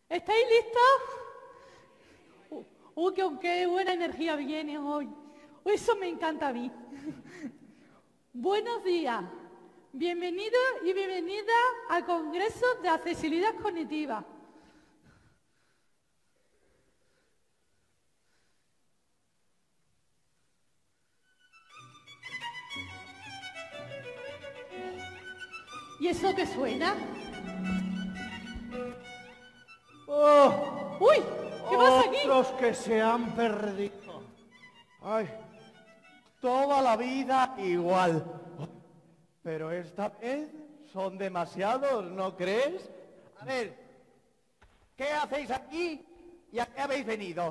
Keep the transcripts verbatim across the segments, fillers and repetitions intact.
¿Estáis listos? Uh, uh, qué, qué buena energía viene hoy. Eso me encanta a mí. Buenos días. Bienvenidos y bienvenidas al Congreso de Accesibilidad Cognitiva. ¿Y eso qué suena? ¡Oh! ¡Uy! ¿Qué pasa aquí? Otros que se han perdido. Ay, toda la vida igual. Pero esta vez son demasiados, ¿no crees? A ver, ¿qué hacéis aquí y a qué habéis venido?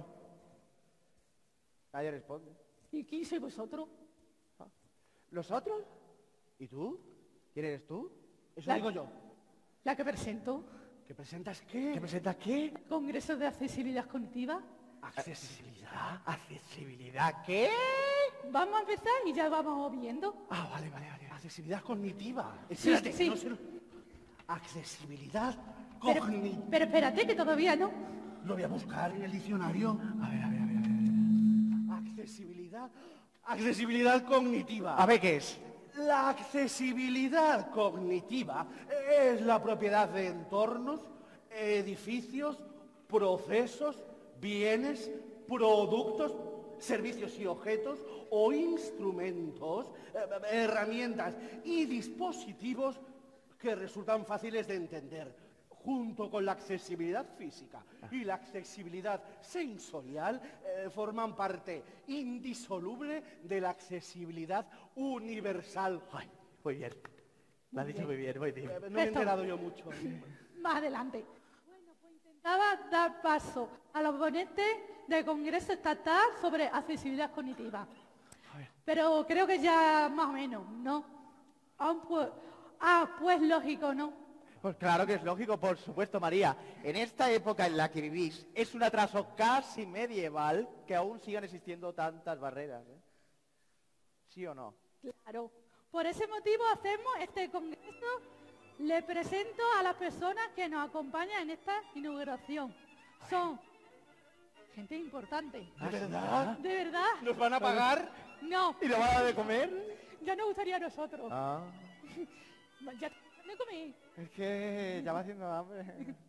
Nadie responde. ¿Y quién sois vosotros? ¿Los otros? ¿Y tú? ¿Quién eres tú? Eso La- digo yo. La que presento. ¿Qué presentas qué? ¿Qué presentas qué? Congreso de Accesibilidad Cognitiva. Accesibilidad. ¿Accesibilidad qué? Vamos a empezar y ya vamos viendo. Ah, vale, vale, vale. Accesibilidad cognitiva. Sí, Espérate, sí. no sé lo- Accesibilidad Pero, cognitiva. pero espérate, que todavía no. Lo voy a buscar en el diccionario. A ver, a ver, a ver, a ver. Accesibilidad. Accesibilidad cognitiva. A ver qué es. La accesibilidad cognitiva es la propiedad de entornos, edificios, procesos, bienes, productos, servicios y objetos o instrumentos, eh, herramientas y dispositivos que resultan fáciles de entender, junto con la accesibilidad física y la accesibilidad sensorial, eh, forman parte indisoluble de la accesibilidad universal. Ay, muy bien. Lo has dicho muy bien, muy bien. Eh, no me he Esto- enterado yo mucho. Más adelante. Bueno, pues intentaba dar paso a los ponentes del Congreso Estatal sobre accesibilidad cognitiva. Pero creo que ya más o menos, ¿no? Aún pues, ah, pues lógico, ¿no? Pues claro que es lógico, por supuesto, María. En esta época en la que vivís, es un atraso casi medieval que aún sigan existiendo tantas barreras, ¿eh? ¿Sí o no? Claro. Por ese motivo hacemos este congreso. Le presento a las personas que nos acompañan en esta inauguración. Son gente importante. ¿De verdad? ¿De verdad? ¿Nos van a pagar? No, ¿Y lo van a dar de comer? ya nos gustaría a nosotros. Ah, Ya no comí. es que ya va haciendo hambre.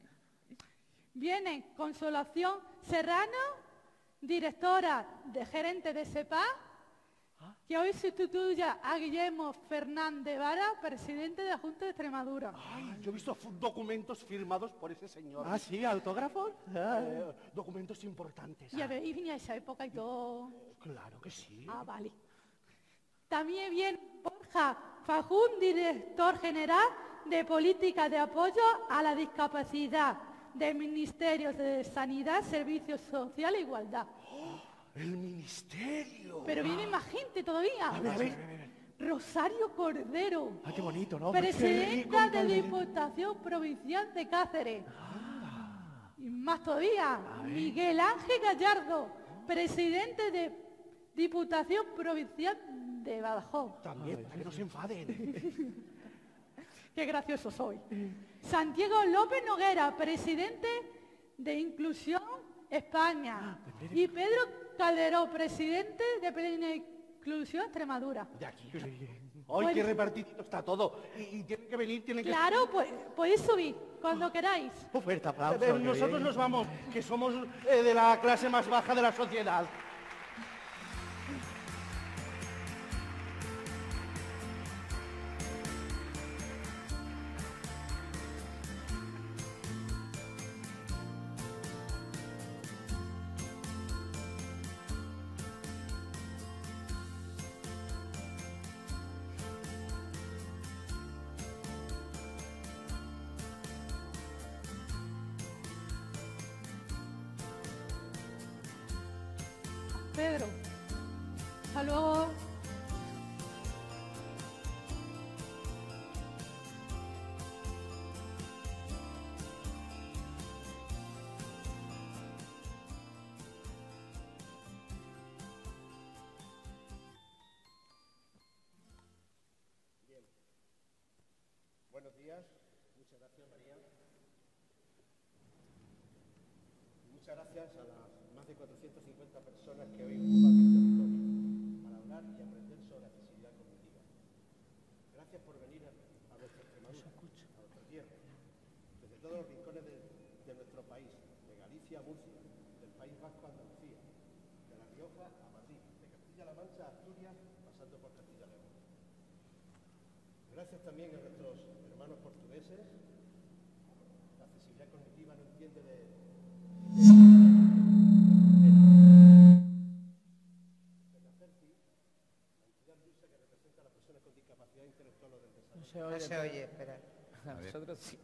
Viene Consolación Serrano, directora de gerente de SEPA, que hoy sustituye a Guillermo Fernández Vara, presidente de la Junta de Extremadura. Ay, yo he visto fu- documentos firmados por ese señor. Ah, sí, autógrafos. Ah. Eh, documentos importantes. Y habéis venido a esa época y todo. Claro que sí. Ah, vale. También viene Borja Fajún, director general de Política de Apoyo a la Discapacidad del Ministerio de Sanidad, Servicios Sociales e Igualdad. El ministerio. Pero viene más gente todavía. A ver, a ver, a ver, a ver. Rosario Cordero, Ah, qué bonito, ¿no? presidenta de Diputación Provincial de Cáceres. Y más todavía, Miguel Ángel Gallardo, presidente de Diputación Provincial de Badajoz. También, para que no se enfaden. Qué gracioso soy. Santiago López Noguera, presidente de Inclusión España. Y Pedro Calderón, presidente de Plena Inclusión Extremadura. De aquí. Hoy qué repartidito está todo. Y, y tienen que venir, tienen que... Claro, pues podéis subir cuando queráis. Un fuerte Eh, aplauso. eh, qué nosotros bien. nos vamos, que somos eh, de la clase más baja de la sociedad. Pedro, hasta luego. Buenos días. Muchas gracias, María. Muchas gracias a las más de cuatrocientas cincuenta personas que hoy ocupan el territorio para hablar y aprender sobre accesibilidad cognitiva. Gracias por venir a, a nuestra Extremadura, a nuestra tierra, desde todos los rincones de, de nuestro país, de Galicia a Murcia, del País Vasco a Andalucía, de La Rioja a Madrid, de Castilla-La Mancha a Asturias, pasando por Castilla-León. Gracias también a nuestros hermanos portugueses. La accesibilidad cognitiva no entiende de... No se oye, No se oye, espera. A nosotros sí.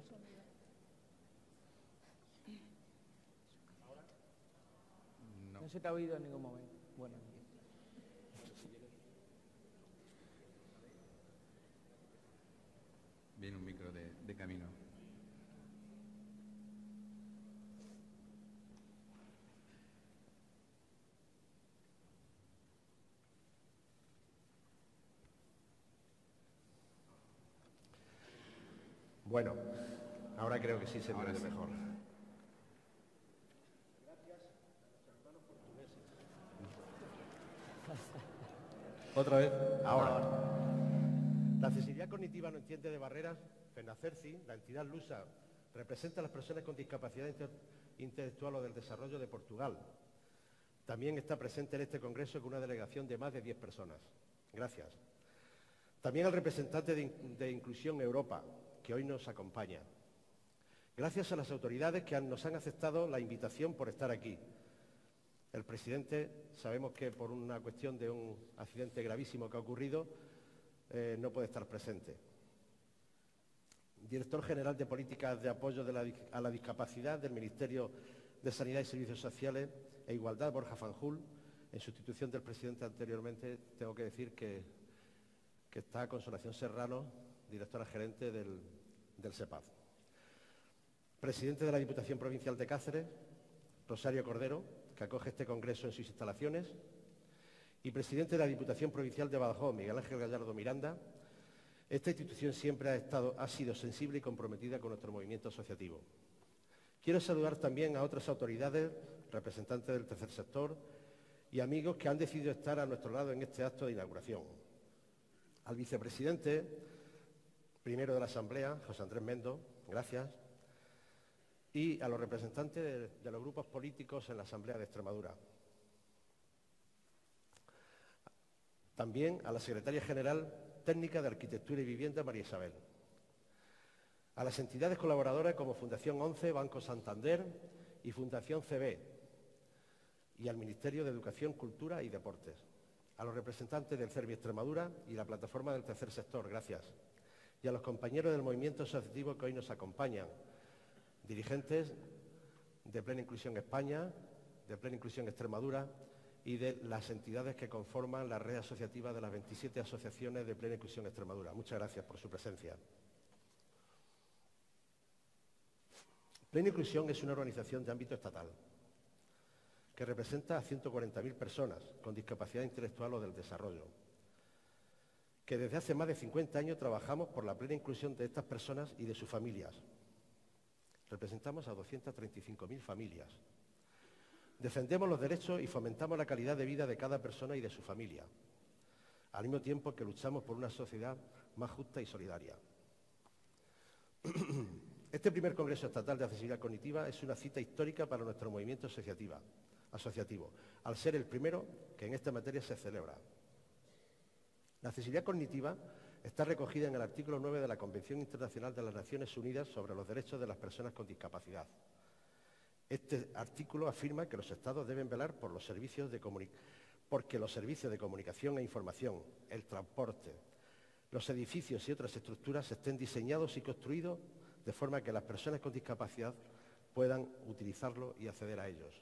No. No se te ha oído en ningún momento. Bueno. Viene un micro de, de camino. Bueno, ahora creo que sí se Ahora puede sí. mejor. Otra vez. Ahora. La accesibilidad cognitiva no entiende de barreras. FENACERCI, la entidad lusa, representa a las personas con discapacidad inter- intelectual o del desarrollo de Portugal. También está presente en este congreso con una delegación de más de diez personas. Gracias. También al representante de, In- de Inclusión Europa, que hoy nos acompaña. Gracias a las autoridades que han- nos han aceptado la invitación por estar aquí. El presidente, sabemos que por una cuestión de un accidente gravísimo que ha ocurrido, eh, no puede estar presente. Director General de Políticas de Apoyo de la, a la Discapacidad del Ministerio de Sanidad y Servicios Sociales e Igualdad, Borja Fanjul, en sustitución del presidente anteriormente, tengo que decir que, que está Consolación Serrano, directora gerente del, del SEPAD. Presidente de la Diputación Provincial de Cáceres, Rosario Cordero, que acoge este congreso en sus instalaciones, y presidente de la Diputación Provincial de Badajoz, Miguel Ángel Gallardo Miranda. Esta institución siempre ha, estado, ha sido sensible y comprometida con nuestro movimiento asociativo. Quiero saludar también a otras autoridades, representantes del tercer sector y amigos que han decidido estar a nuestro lado en este acto de inauguración. Al vicepresidente, primero de la Asamblea, José Andrés Mendo, gracias, y a los representantes de, de los grupos políticos en la Asamblea de Extremadura. También a la secretaria general técnica de Arquitectura y Vivienda, María Isabel. A las entidades colaboradoras como Fundación once, Banco Santander y Fundación C B, y al Ministerio de Educación, Cultura y Deportes. A los representantes del CERVI Extremadura y la plataforma del tercer sector, gracias. Y a los compañeros del movimiento asociativo que hoy nos acompañan, dirigentes de Plena Inclusión España, de Plena Inclusión Extremadura y de las entidades que conforman la red asociativa de las veintisiete asociaciones de Plena Inclusión Extremadura. Muchas gracias por su presencia. Plena Inclusión es una organización de ámbito estatal que representa a ciento cuarenta mil personas con discapacidad intelectual o del desarrollo, que desde hace más de cincuenta años trabajamos por la plena inclusión de estas personas y de sus familias. Representamos a doscientas treinta y cinco mil familias. Defendemos los derechos y fomentamos la calidad de vida de cada persona y de su familia, al mismo tiempo que luchamos por una sociedad más justa y solidaria. Este primer Congreso Estatal de Accesibilidad Cognitiva es una cita histórica para nuestro movimiento asociativa, asociativo, al ser el primero que en esta materia se celebra. La accesibilidad cognitiva está recogida en el artículo nueve de la Convención Internacional de las Naciones Unidas sobre los Derechos de las Personas con Discapacidad. Este artículo afirma que los Estados deben velar por los servicios de porque los servicios de comunicación e información, el transporte, los edificios y otras estructuras estén diseñados y construidos de forma que las personas con discapacidad puedan utilizarlo y acceder a ellos.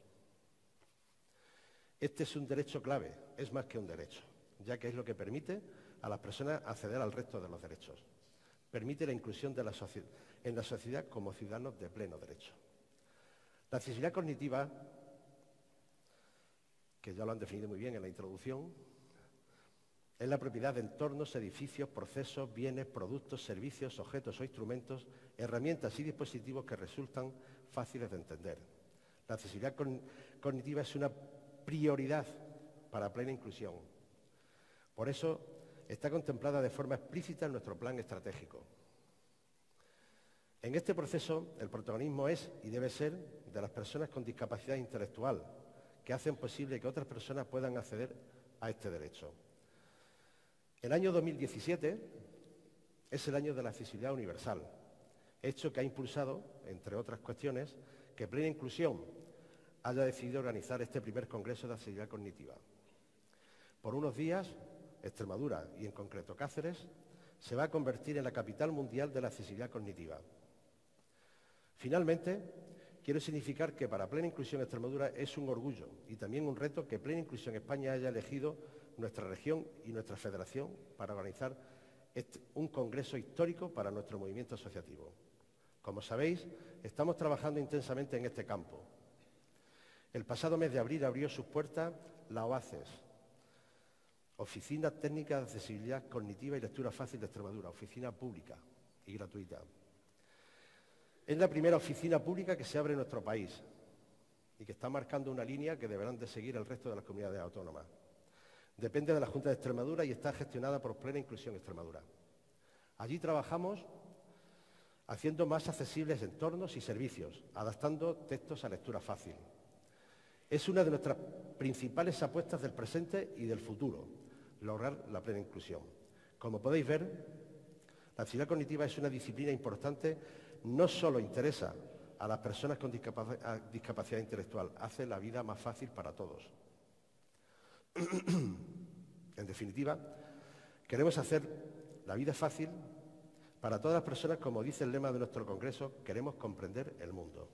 Este es un derecho clave, es más que un derecho, ya que es lo que permite a las personas acceder al resto de los derechos. Permite la inclusión de la en la sociedad como ciudadanos de pleno derecho. La accesibilidad cognitiva, que ya lo han definido muy bien en la introducción, es la propiedad de entornos, edificios, procesos, bienes, productos, servicios, objetos o instrumentos, herramientas y dispositivos que resultan fáciles de entender. La accesibilidad con- cognitiva es una prioridad para plena inclusión. Por eso está contemplada de forma explícita en nuestro plan estratégico. En este proceso, el protagonismo es y debe ser de las personas con discapacidad intelectual, que hacen posible que otras personas puedan acceder a este derecho. El año dos mil diecisiete es el año de la accesibilidad universal, hecho que ha impulsado, entre otras cuestiones, que Plena Inclusión haya decidido organizar este primer Congreso de Accesibilidad Cognitiva. Por unos días, Extremadura, y en concreto Cáceres, se va a convertir en la capital mundial de la accesibilidad cognitiva. Finalmente, quiero significar que para Plena Inclusión Extremadura es un orgullo y también un reto que Plena Inclusión España haya elegido nuestra región y nuestra federación para organizar este, un congreso histórico para nuestro movimiento asociativo. Como sabéis, estamos trabajando intensamente en este campo. El pasado mes de abril abrió sus puertas la OACES, Oficina Técnica de Accesibilidad Cognitiva y Lectura Fácil de Extremadura, oficina pública y gratuita. Es la primera oficina pública que se abre en nuestro país y que está marcando una línea que deberán de seguir el resto de las comunidades autónomas. Depende de la Junta de Extremadura y está gestionada por Plena Inclusión Extremadura. Allí trabajamos haciendo más accesibles entornos y servicios, adaptando textos a lectura fácil. Es una de nuestras principales apuestas del presente y del futuro, lograr la plena inclusión. Como podéis ver, la accesibilidad cognitiva es una disciplina importante, no solo interesa a las personas con discapacidad, discapacidad intelectual, hace la vida más fácil para todos. En definitiva, queremos hacer la vida fácil para todas las personas, como dice el lema de nuestro congreso, queremos comprender el mundo.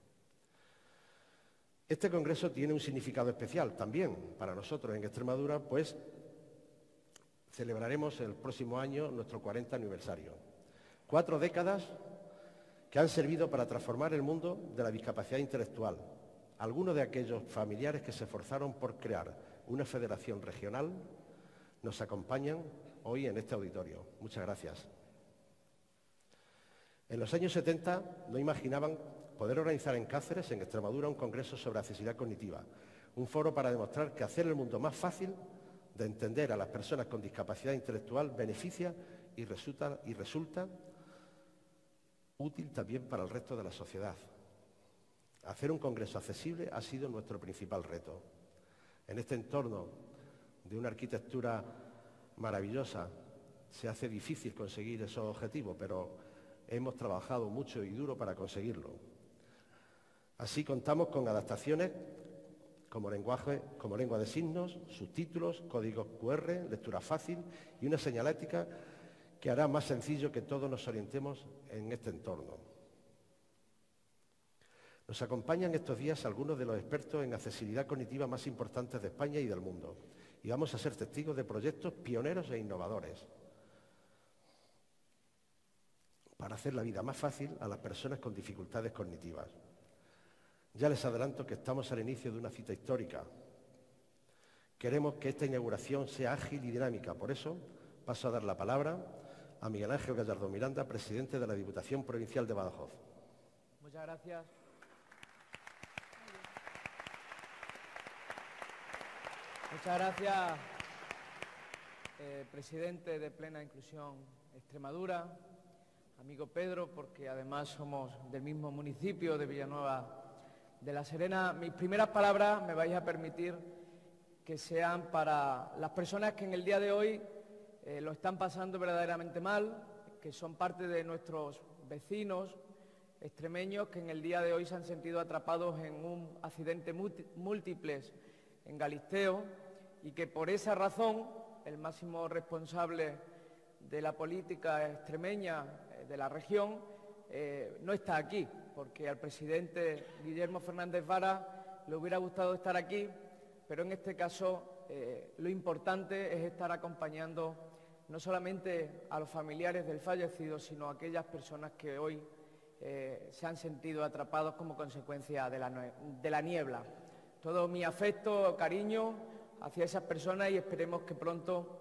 Este congreso tiene un significado especial también para nosotros en Extremadura, pues celebraremos el próximo año nuestro cuarenta aniversario. Cuatro décadas que han servido para transformar el mundo de la discapacidad intelectual. Algunos de aquellos familiares que se esforzaron por crear una federación regional nos acompañan hoy en este auditorio. Muchas gracias. En los años setenta no imaginaban poder organizar en Cáceres, en Extremadura, un congreso sobre accesibilidad cognitiva, un foro para demostrar que hacer el mundo más fácil de entender a las personas con discapacidad intelectual beneficia y resulta, y resulta útil también para el resto de la sociedad. Hacer un congreso accesible ha sido nuestro principal reto. En este entorno de una arquitectura maravillosa se hace difícil conseguir esos objetivos, pero hemos trabajado mucho y duro para conseguirlo. Así contamos con adaptaciones como lenguaje, como lengua de signos, subtítulos, códigos cu erre, lectura fácil y una señalética que hará más sencillo que todos nos orientemos en este entorno. Nos acompañan estos días algunos de los expertos en accesibilidad cognitiva más importantes de España y del mundo, y vamos a ser testigos de proyectos pioneros e innovadores para hacer la vida más fácil a las personas con dificultades cognitivas. Ya les adelanto que estamos al inicio de una cita histórica. Queremos que esta inauguración sea ágil y dinámica, por eso paso a dar la palabra a Miguel Ángel Gallardo Miranda, presidente de la Diputación Provincial de Badajoz. Muchas gracias. Muchas gracias, eh, presidente de Plena Inclusión Extremadura, amigo Pedro, porque además somos del mismo municipio de Villanueva de la Serena. Mis primeras palabras me vais a permitir que sean para las personas que en el día de hoy eh, lo están pasando verdaderamente mal, que son parte de nuestros vecinos extremeños que en el día de hoy se han sentido atrapados en un accidente múltiples en Galisteo y que por esa razón el máximo responsable de la política extremeña eh, de la región eh, no está aquí, porque al presidente Guillermo Fernández Vara le hubiera gustado estar aquí, pero en este caso eh, lo importante es estar acompañando no solamente a los familiares del fallecido, sino a aquellas personas que hoy eh, se han sentido atrapados como consecuencia de la, de la niebla. Todo mi afecto, cariño hacia esas personas y esperemos que pronto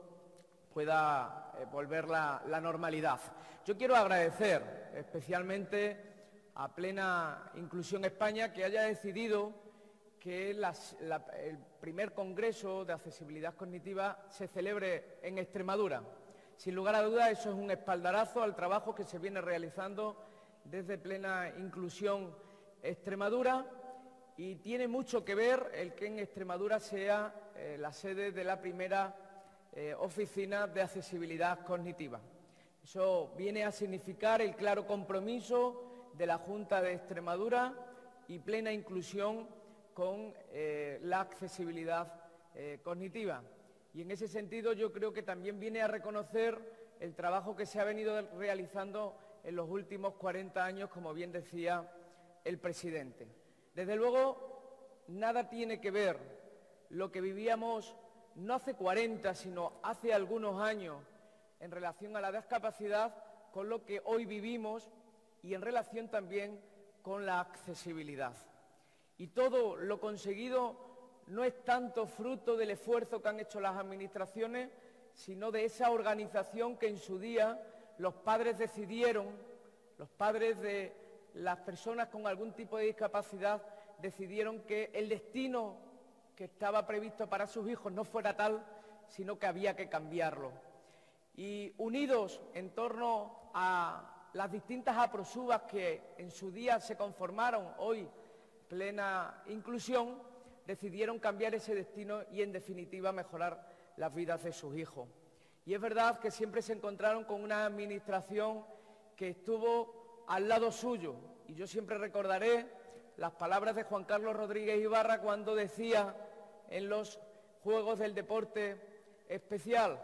pueda eh, volver la, la normalidad. Yo quiero agradecer especialmente a Plena Inclusión España que haya decidido que las, la, el primer Congreso de Accesibilidad Cognitiva se celebre en Extremadura. Sin lugar a dudas, eso es un espaldarazo al trabajo que se viene realizando desde Plena Inclusión Extremadura, y tiene mucho que ver el que en Extremadura sea eh, la sede de la primera eh, oficina de accesibilidad cognitiva. Eso viene a significar el claro compromiso de la Junta de Extremadura y Plena Inclusión con eh, la accesibilidad eh, cognitiva. Y en ese sentido yo creo que también viene a reconocer el trabajo que se ha venido realizando en los últimos cuarenta años, como bien decía el presidente. Desde luego, nada tiene que ver lo que vivíamos no hace cuarenta, sino hace algunos años en relación a la discapacidad con lo que hoy vivimos y en relación también con la accesibilidad. Y todo lo conseguido no es tanto fruto del esfuerzo que han hecho las administraciones, sino de esa organización que en su día los padres decidieron, los padres de las personas con algún tipo de discapacidad decidieron que el destino que estaba previsto para sus hijos no fuera tal, sino que había que cambiarlo. Y unidos en torno a las distintas aprosubas que en su día se conformaron, hoy Plena Inclusión, decidieron cambiar ese destino y, en definitiva, mejorar las vidas de sus hijos. Y es verdad que siempre se encontraron con una administración que estuvo al lado suyo, y yo siempre recordaré las palabras de Juan Carlos Rodríguez Ibarra cuando decía en los Juegos del Deporte Especial: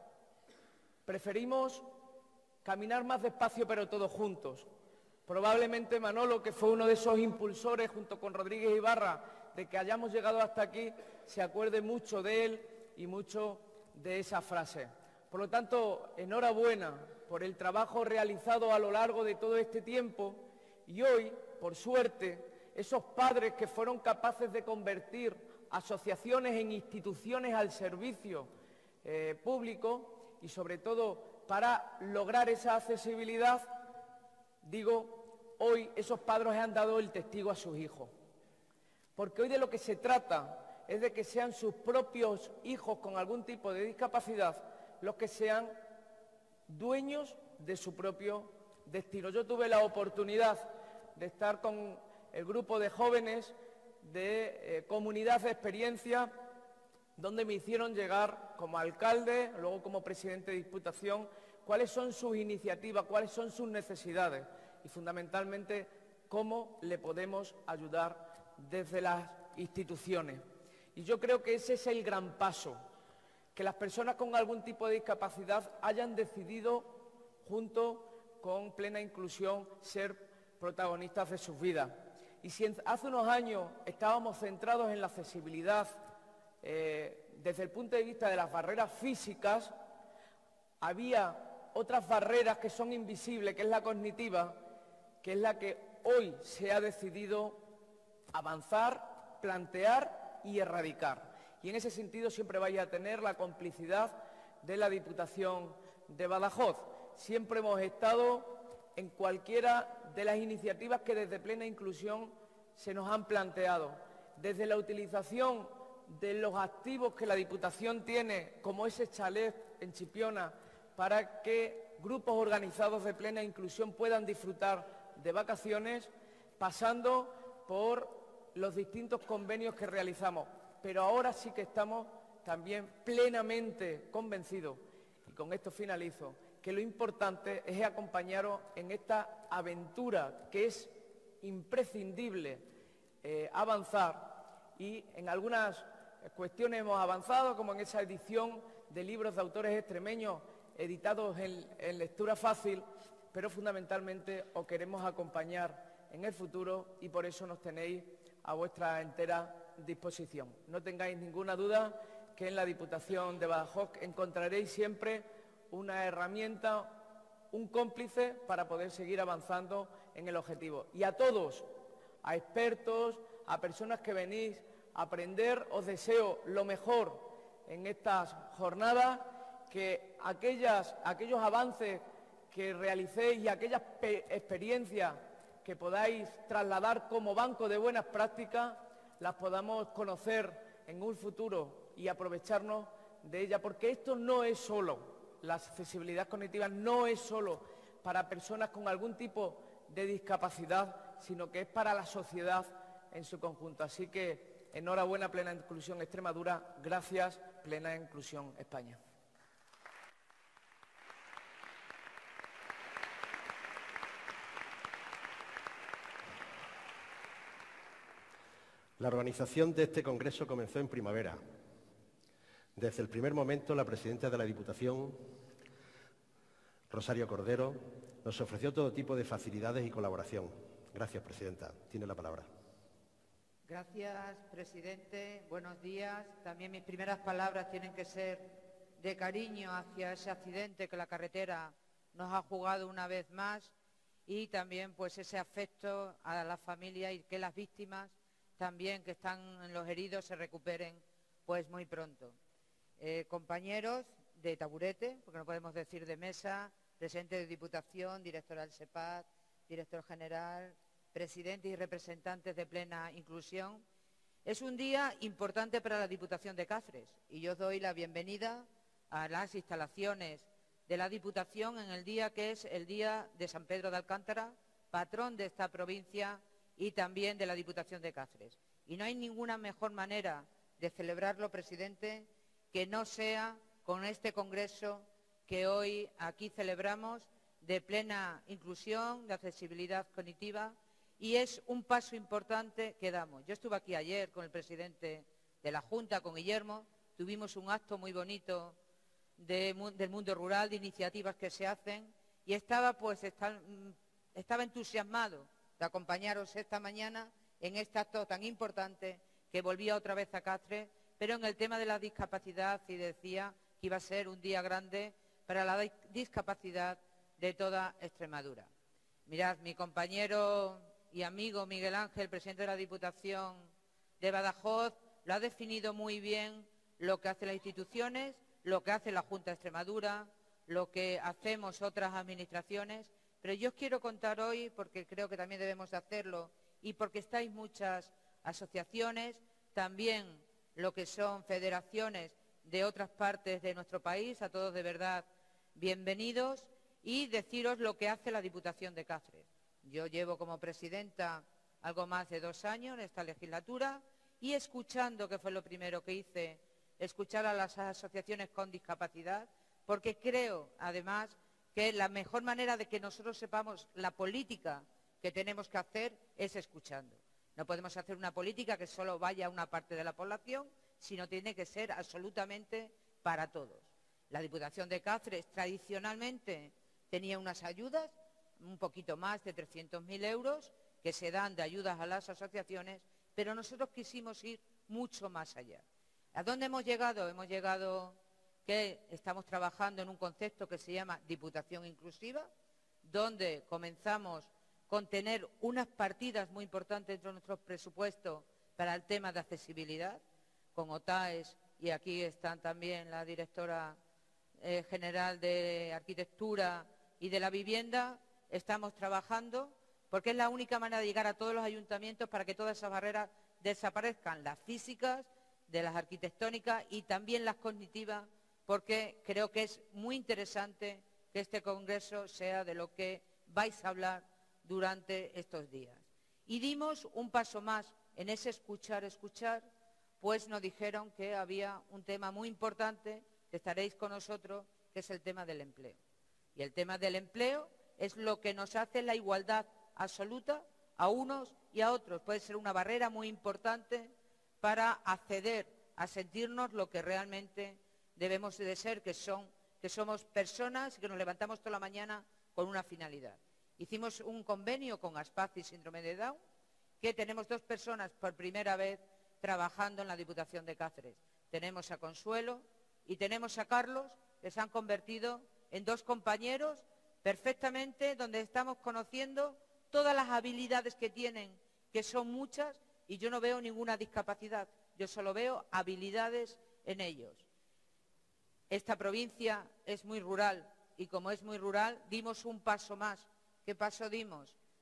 preferimos caminar más despacio pero todos juntos. Probablemente Manolo, que fue uno de esos impulsores junto con Rodríguez Ibarra de que hayamos llegado hasta aquí, se acuerde mucho de él y mucho de esa frase. Por lo tanto, enhorabuena por el trabajo realizado a lo largo de todo este tiempo, y hoy, por suerte, esos padres que fueron capaces de convertir asociaciones en instituciones al servicio eh, público y, sobre todo, para lograr esa accesibilidad, digo, hoy esos padres han dado el testigo a sus hijos. Porque hoy de lo que se trata es de que sean sus propios hijos con algún tipo de discapacidad los que sean dueños de su propio destino. Yo tuve la oportunidad de estar con el grupo de jóvenes de eh, Comunidad de Experiencia, donde me hicieron llegar como alcalde, luego como presidente de Diputación, cuáles son sus iniciativas, cuáles son sus necesidades y, fundamentalmente, cómo le podemos ayudar desde las instituciones. Y yo creo que ese es el gran paso, que las personas con algún tipo de discapacidad hayan decidido, junto con Plena Inclusión, ser protagonistas de sus vidas. Y si hace unos años estábamos centrados en la accesibilidad eh, desde el punto de vista de las barreras físicas, había otras barreras que son invisibles, que es la cognitiva, que es la que hoy se ha decidido avanzar, plantear y erradicar. Y en ese sentido siempre vais a tener la complicidad de la Diputación de Badajoz. Siempre hemos estado en cualquiera de las iniciativas que desde Plena Inclusión se nos han planteado. Desde la utilización de los activos que la Diputación tiene, como ese chalet en Chipiona, para que grupos organizados de Plena Inclusión puedan disfrutar de vacaciones, pasando por los distintos convenios que realizamos. Pero ahora sí que estamos también plenamente convencidos, y con esto finalizo, que lo importante es acompañaros en esta aventura que es imprescindible eh, avanzar, y en algunas cuestiones hemos avanzado, como en esa edición de libros de autores extremeños editados en, en lectura fácil, pero fundamentalmente os queremos acompañar en el futuro y por eso nos tenéis a vuestra entera disposición. No tengáis ninguna duda que en la Diputación de Badajoz encontraréis siempre una herramienta, un cómplice para poder seguir avanzando en el objetivo. Y a todos, a expertos, a personas que venís a aprender, os deseo lo mejor en estas jornadas, que aquellas, aquellos avances que realicéis y aquellas experiencias que podáis trasladar como banco de buenas prácticas, las podamos conocer en un futuro y aprovecharnos de ella, porque esto no es solo, la accesibilidad cognitiva no es solo para personas con algún tipo de discapacidad, sino que es para la sociedad en su conjunto. Así que enhorabuena, Plena Inclusión Extremadura, gracias, Plena Inclusión España. La organización de este congreso comenzó en primavera. Desde el primer momento, la presidenta de la Diputación, Rosario Cordero, nos ofreció todo tipo de facilidades y colaboración. Gracias, presidenta. Tiene la palabra. Gracias, presidente. Buenos días. También mis primeras palabras tienen que ser de cariño hacia ese accidente que la carretera nos ha jugado una vez más, y también pues ese afecto a la familia, y que las víctimas también que están en los heridos se recuperen pues muy pronto. Eh, compañeros de taburete, porque no podemos decir de mesa, presidente de Diputación, director del SEPAD, director general, presidentes y representantes de Plena Inclusión. Es un día importante para la Diputación de Cáceres y yo doy la bienvenida a las instalaciones de la Diputación en el día que es el Día de San Pedro de Alcántara, patrón de esta provincia y también de la Diputación de Cáceres. Y no hay ninguna mejor manera de celebrarlo, presidente, que no sea con este congreso que hoy aquí celebramos de plena inclusión, de accesibilidad cognitiva, y es un paso importante que damos. Yo estuve aquí ayer con el presidente de la Junta, con Guillermo, tuvimos un acto muy bonito de, del mundo rural, de iniciativas que se hacen, y estaba, pues, está, estaba entusiasmado de acompañaros esta mañana en este acto tan importante que volvía otra vez a Cáceres, pero en el tema de la discapacidad, y decía que iba a ser un día grande para la discapacidad de toda Extremadura. Mirad, mi compañero y amigo Miguel Ángel, presidente de la Diputación de Badajoz, lo ha definido muy bien, lo que hacen las instituciones, lo que hace la Junta de Extremadura, lo que hacemos otras administraciones. Pero yo os quiero contar hoy, porque creo que también debemos de hacerlo, y porque estáis muchas asociaciones, también lo que son federaciones de otras partes de nuestro país, a todos de verdad bienvenidos, y deciros lo que hace la Diputación de Cáceres. Yo llevo como presidenta algo más de dos años en esta legislatura, y escuchando, que fue lo primero que hice, escuchar a las asociaciones con discapacidad, porque creo, además, que la mejor manera de que nosotros sepamos la política que tenemos que hacer es escuchando. No podemos hacer una política que solo vaya a una parte de la población, sino tiene que ser absolutamente para todos. La Diputación de Cáceres tradicionalmente tenía unas ayudas, un poquito más de trescientos mil euros, que se dan de ayudas a las asociaciones, pero nosotros quisimos ir mucho más allá. ¿A dónde hemos llegado? Hemos llegado que estamos trabajando en un concepto que se llama Diputación Inclusiva, donde comenzamos con tener unas partidas muy importantes dentro de nuestro presupuesto para el tema de accesibilidad, con O T A E S, y aquí están también la directora eh, general de Arquitectura y de la Vivienda. Estamos trabajando porque es la única manera de llegar a todos los ayuntamientos para que todas esas barreras desaparezcan, las físicas, de las arquitectónicas y también las cognitivas, porque creo que es muy interesante que este congreso sea de lo que vais a hablar durante estos días. Y dimos un paso más en ese escuchar, escuchar, pues nos dijeron que había un tema muy importante, que estaréis con nosotros, que es el tema del empleo. Y el tema del empleo es lo que nos hace la igualdad absoluta a unos y a otros. Puede ser una barrera muy importante para acceder a sentirnos lo que realmente debemos de ser, que son, que somos personas y que nos levantamos toda la mañana con una finalidad. Hicimos un convenio con Aspaz y Síndrome de Down, que tenemos dos personas por primera vez trabajando en la Diputación de Cáceres. Tenemos a Consuelo y tenemos a Carlos, que se han convertido en dos compañeros perfectamente, donde estamos conociendo todas las habilidades que tienen, que son muchas, y yo no veo ninguna discapacidad, yo solo veo habilidades en ellos. Esta provincia es muy rural y como es muy rural dimos un paso más. ¿Qué paso dimos?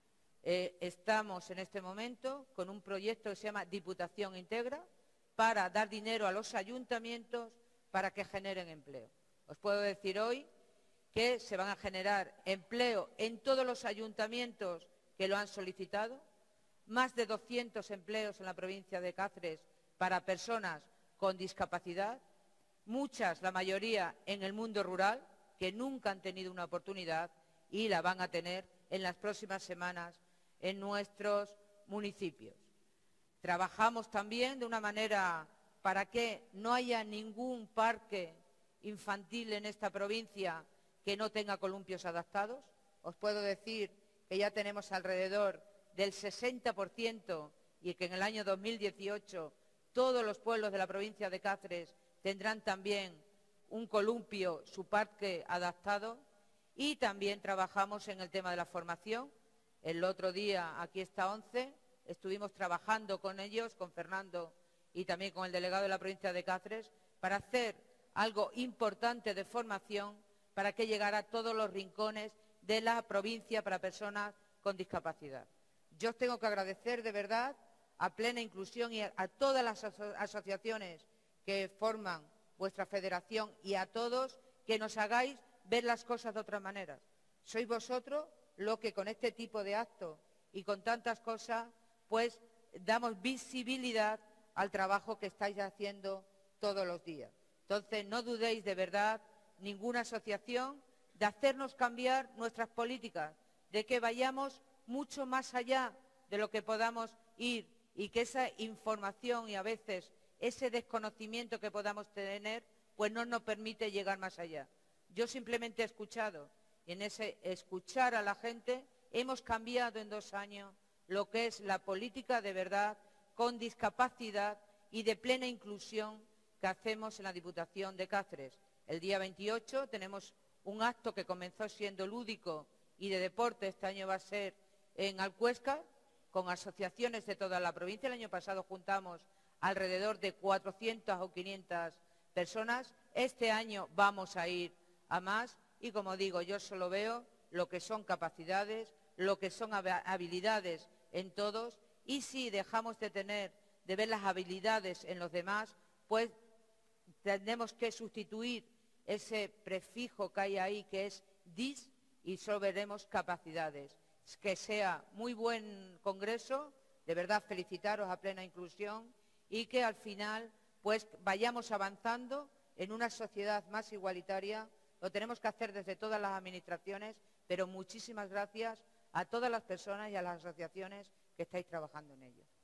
Eh, estamos en este momento con un proyecto que se llama Diputación Integra para dar dinero a los ayuntamientos para que generen empleo. Os puedo decir hoy que se van a generar empleo en todos los ayuntamientos que lo han solicitado, más de doscientos empleos en la provincia de Cáceres para personas con discapacidad, muchas, la mayoría, en el mundo rural, que nunca han tenido una oportunidad y la van a tener en las próximas semanas en nuestros municipios. Trabajamos también de una manera para que no haya ningún parque infantil en esta provincia que no tenga columpios adaptados. Os puedo decir que ya tenemos alrededor del sesenta por ciento y que en el año dos mil dieciocho todos los pueblos de la provincia de Cáceres tendrán también un columpio, su parque adaptado, y también trabajamos en el tema de la formación. El otro día, aquí está ONCE, estuvimos trabajando con ellos, con Fernando y también con el delegado de la provincia de Cáceres, para hacer algo importante de formación para que llegara a todos los rincones de la provincia para personas con discapacidad. Yo os tengo que agradecer de verdad a Plena Inclusión y a, a todas las aso asociaciones que forman vuestra federación y a todos que nos hagáis ver las cosas de otra manera. Sois vosotros los que con este tipo de actos y con tantas cosas, pues damos visibilidad al trabajo que estáis haciendo todos los días. Entonces, no dudéis de verdad, ninguna asociación, de hacernos cambiar nuestras políticas, de que vayamos mucho más allá de lo que podamos ir y que esa información y a veces ese desconocimiento que podamos tener, pues no nos permite llegar más allá. Yo simplemente he escuchado y en ese escuchar a la gente hemos cambiado en dos años lo que es la política de verdad con discapacidad y de plena inclusión que hacemos en la Diputación de Cáceres. El día veintiocho tenemos un acto que comenzó siendo lúdico y de deporte, este año va a ser en Alcuéscar, con asociaciones de toda la provincia. El año pasado juntamos alrededor de cuatrocientas o quinientas personas. Este año vamos a ir a más y, como digo, yo solo veo lo que son capacidades, lo que son habilidades en todos, y si dejamos de tener, de ver las habilidades en los demás, pues tendremos que sustituir ese prefijo que hay ahí, que es dis, y solo veremos capacidades. Que sea muy buen congreso, de verdad felicitaros a Plena Inclusión, y que al final pues vayamos avanzando en una sociedad más igualitaria. Lo tenemos que hacer desde todas las administraciones, pero muchísimas gracias a todas las personas y a las asociaciones que estáis trabajando en ello.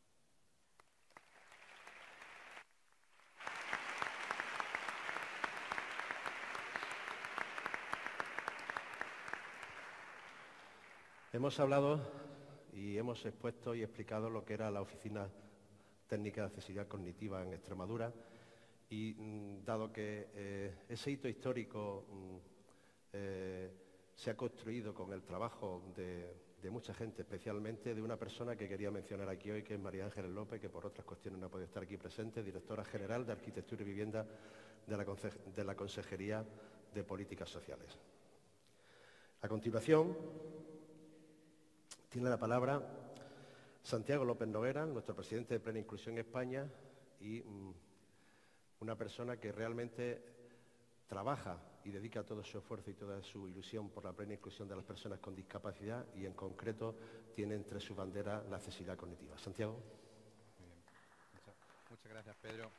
Hemos hablado y hemos expuesto y explicado lo que era la Oficina Técnica de Accesibilidad Cognitiva en Extremadura y mm, dado que eh, ese hito histórico mm, eh, se ha construido con el trabajo de, de mucha gente, especialmente de una persona que quería mencionar aquí hoy, que es María Ángeles López, que por otras cuestiones no ha podido estar aquí presente, directora general de Arquitectura y Vivienda de la, de la Consejería de Políticas Sociales. A continuación, tiene la palabra Santiago López Noguera, nuestro presidente de Plena Inclusión España y mmm, una persona que realmente trabaja y dedica todo su esfuerzo y toda su ilusión por la plena inclusión de las personas con discapacidad y en concreto tiene entre sus banderas la accesibilidad cognitiva. Santiago. Muy bien. Muchas, muchas gracias, Pedro.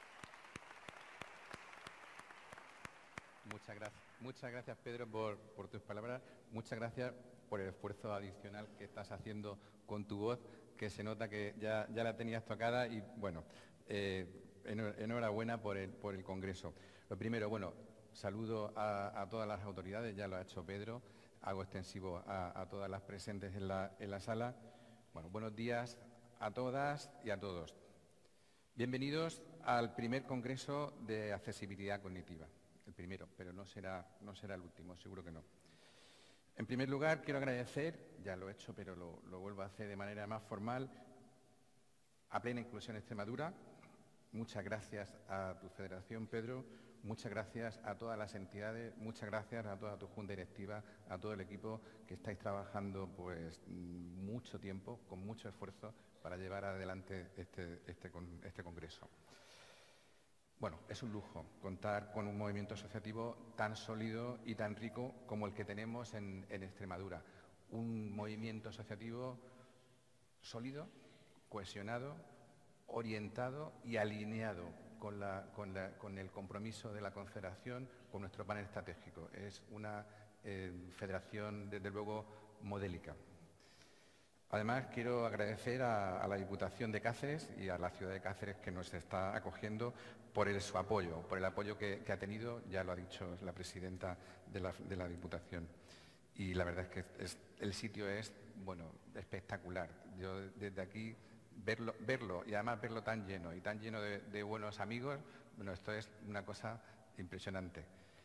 Muchas gracias, muchas gracias Pedro, por, por tus palabras. Muchas gracias por el esfuerzo adicional que estás haciendo con tu voz, que se nota que ya, ya la tenías tocada y, bueno, eh, enhorabuena por el, por el Congreso. Lo primero, bueno, saludo a, a todas las autoridades, ya lo ha hecho Pedro, hago extensivo a, a todas las presentes en la, en la sala. Bueno, buenos días a todas y a todos. Bienvenidos al primer Congreso de Accesibilidad Cognitiva. El primero, pero no será, no será el último, seguro que no. En primer lugar, quiero agradecer, ya lo he hecho, pero lo, lo vuelvo a hacer de manera más formal, a Plena Inclusión Extremadura muchas gracias a tu federación, Pedro, muchas gracias a todas las entidades, muchas gracias a toda tu junta directiva, a todo el equipo que estáis trabajando pues mucho tiempo, con mucho esfuerzo, para llevar adelante este, este, este congreso. Bueno, es un lujo contar con un movimiento asociativo tan sólido y tan rico como el que tenemos en, en Extremadura. Un movimiento asociativo sólido, cohesionado, orientado y alineado con, la, con, la, con el compromiso de la Confederación, con nuestro plan estratégico. Es una eh, federación, desde luego, modélica. Además, quiero agradecer a, a la Diputación de Cáceres y a la ciudad de Cáceres que nos está acogiendo por el, su apoyo, por el apoyo que, que ha tenido, ya lo ha dicho la presidenta de la, de la Diputación. Y la verdad es que es, el sitio es, bueno, espectacular. Yo desde aquí, verlo, verlo y además verlo tan lleno y tan lleno de, de buenos amigos, bueno, esto es una cosa impresionante.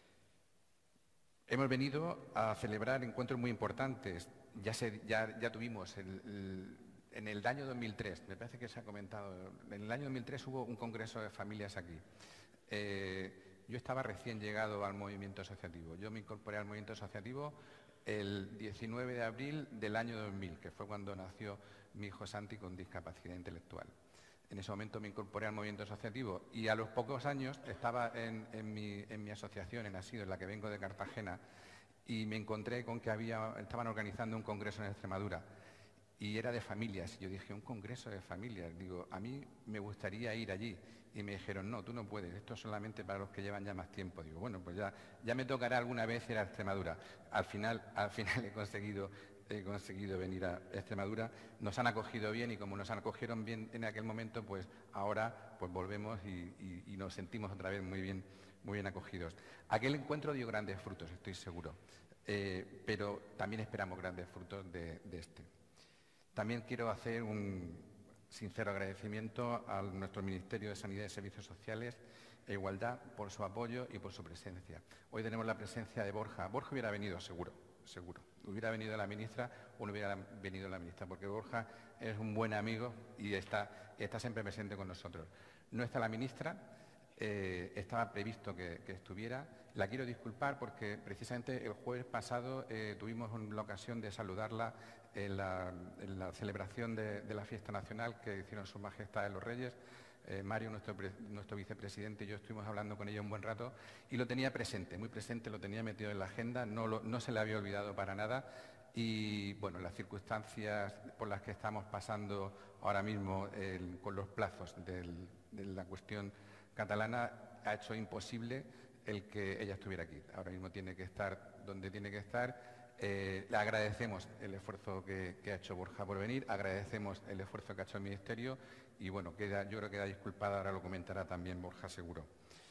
Hemos venido a celebrar encuentros muy importantes. Ya, se, ya, ya tuvimos, el, el, en el año dos mil tres, me parece que se ha comentado, en el año dos mil tres hubo un congreso de familias aquí. Eh, yo estaba recién llegado al movimiento asociativo. Yo me incorporé al movimiento asociativo el diecinueve de abril del año dos mil, que fue cuando nació mi hijo Santi con discapacidad intelectual. En ese momento me incorporé al movimiento asociativo y a los pocos años estaba en, en, mi, en mi asociación, en ASIDO, en la que vengo de Cartagena, y me encontré con que había, estaban organizando un congreso en Extremadura y era de familias. Yo dije, un congreso de familias. Digo, a mí me gustaría ir allí. Y me dijeron, no, tú no puedes, esto es solamente para los que llevan ya más tiempo. Digo, bueno, pues ya, ya me tocará alguna vez ir a Extremadura. Al final, al final he conseguido, he conseguido venir a Extremadura. Nos han acogido bien y como nos acogieron bien en aquel momento, pues ahora pues volvemos y, y, y nos sentimos otra vez muy bien, muy bien acogidos. Aquel encuentro dio grandes frutos, estoy seguro, eh, pero también esperamos grandes frutos de, de este. También quiero hacer un sincero agradecimiento a nuestro Ministerio de Sanidad y Servicios Sociales e Igualdad por su apoyo y por su presencia. Hoy tenemos la presencia de Borja. Borja hubiera venido, seguro, seguro. Hubiera venido la ministra o no hubiera venido la ministra, porque Borja es un buen amigo y está, está siempre presente con nosotros. No está la ministra, eh, estaba previsto que, que estuviera. La quiero disculpar porque precisamente el jueves pasado eh, tuvimos la ocasión de saludarla en la, en la celebración de, de la fiesta nacional que hicieron Sus Majestades los Reyes. Eh, Mario, nuestro, nuestro vicepresidente, y yo estuvimos hablando con ella un buen rato y lo tenía presente, muy presente, lo tenía metido en la agenda, no, lo, no se le había olvidado para nada y, bueno, las circunstancias por las que estamos pasando ahora mismo el, con los plazos del, de la cuestión catalana ha hecho imposible el que ella estuviera aquí. Ahora mismo tiene que estar donde tiene que estar. Eh, le agradecemos el esfuerzo que, que ha hecho Borja por venir, agradecemos el esfuerzo que ha hecho el Ministerio y, bueno, queda, yo creo que queda disculpada, ahora lo comentará también Borja, seguro.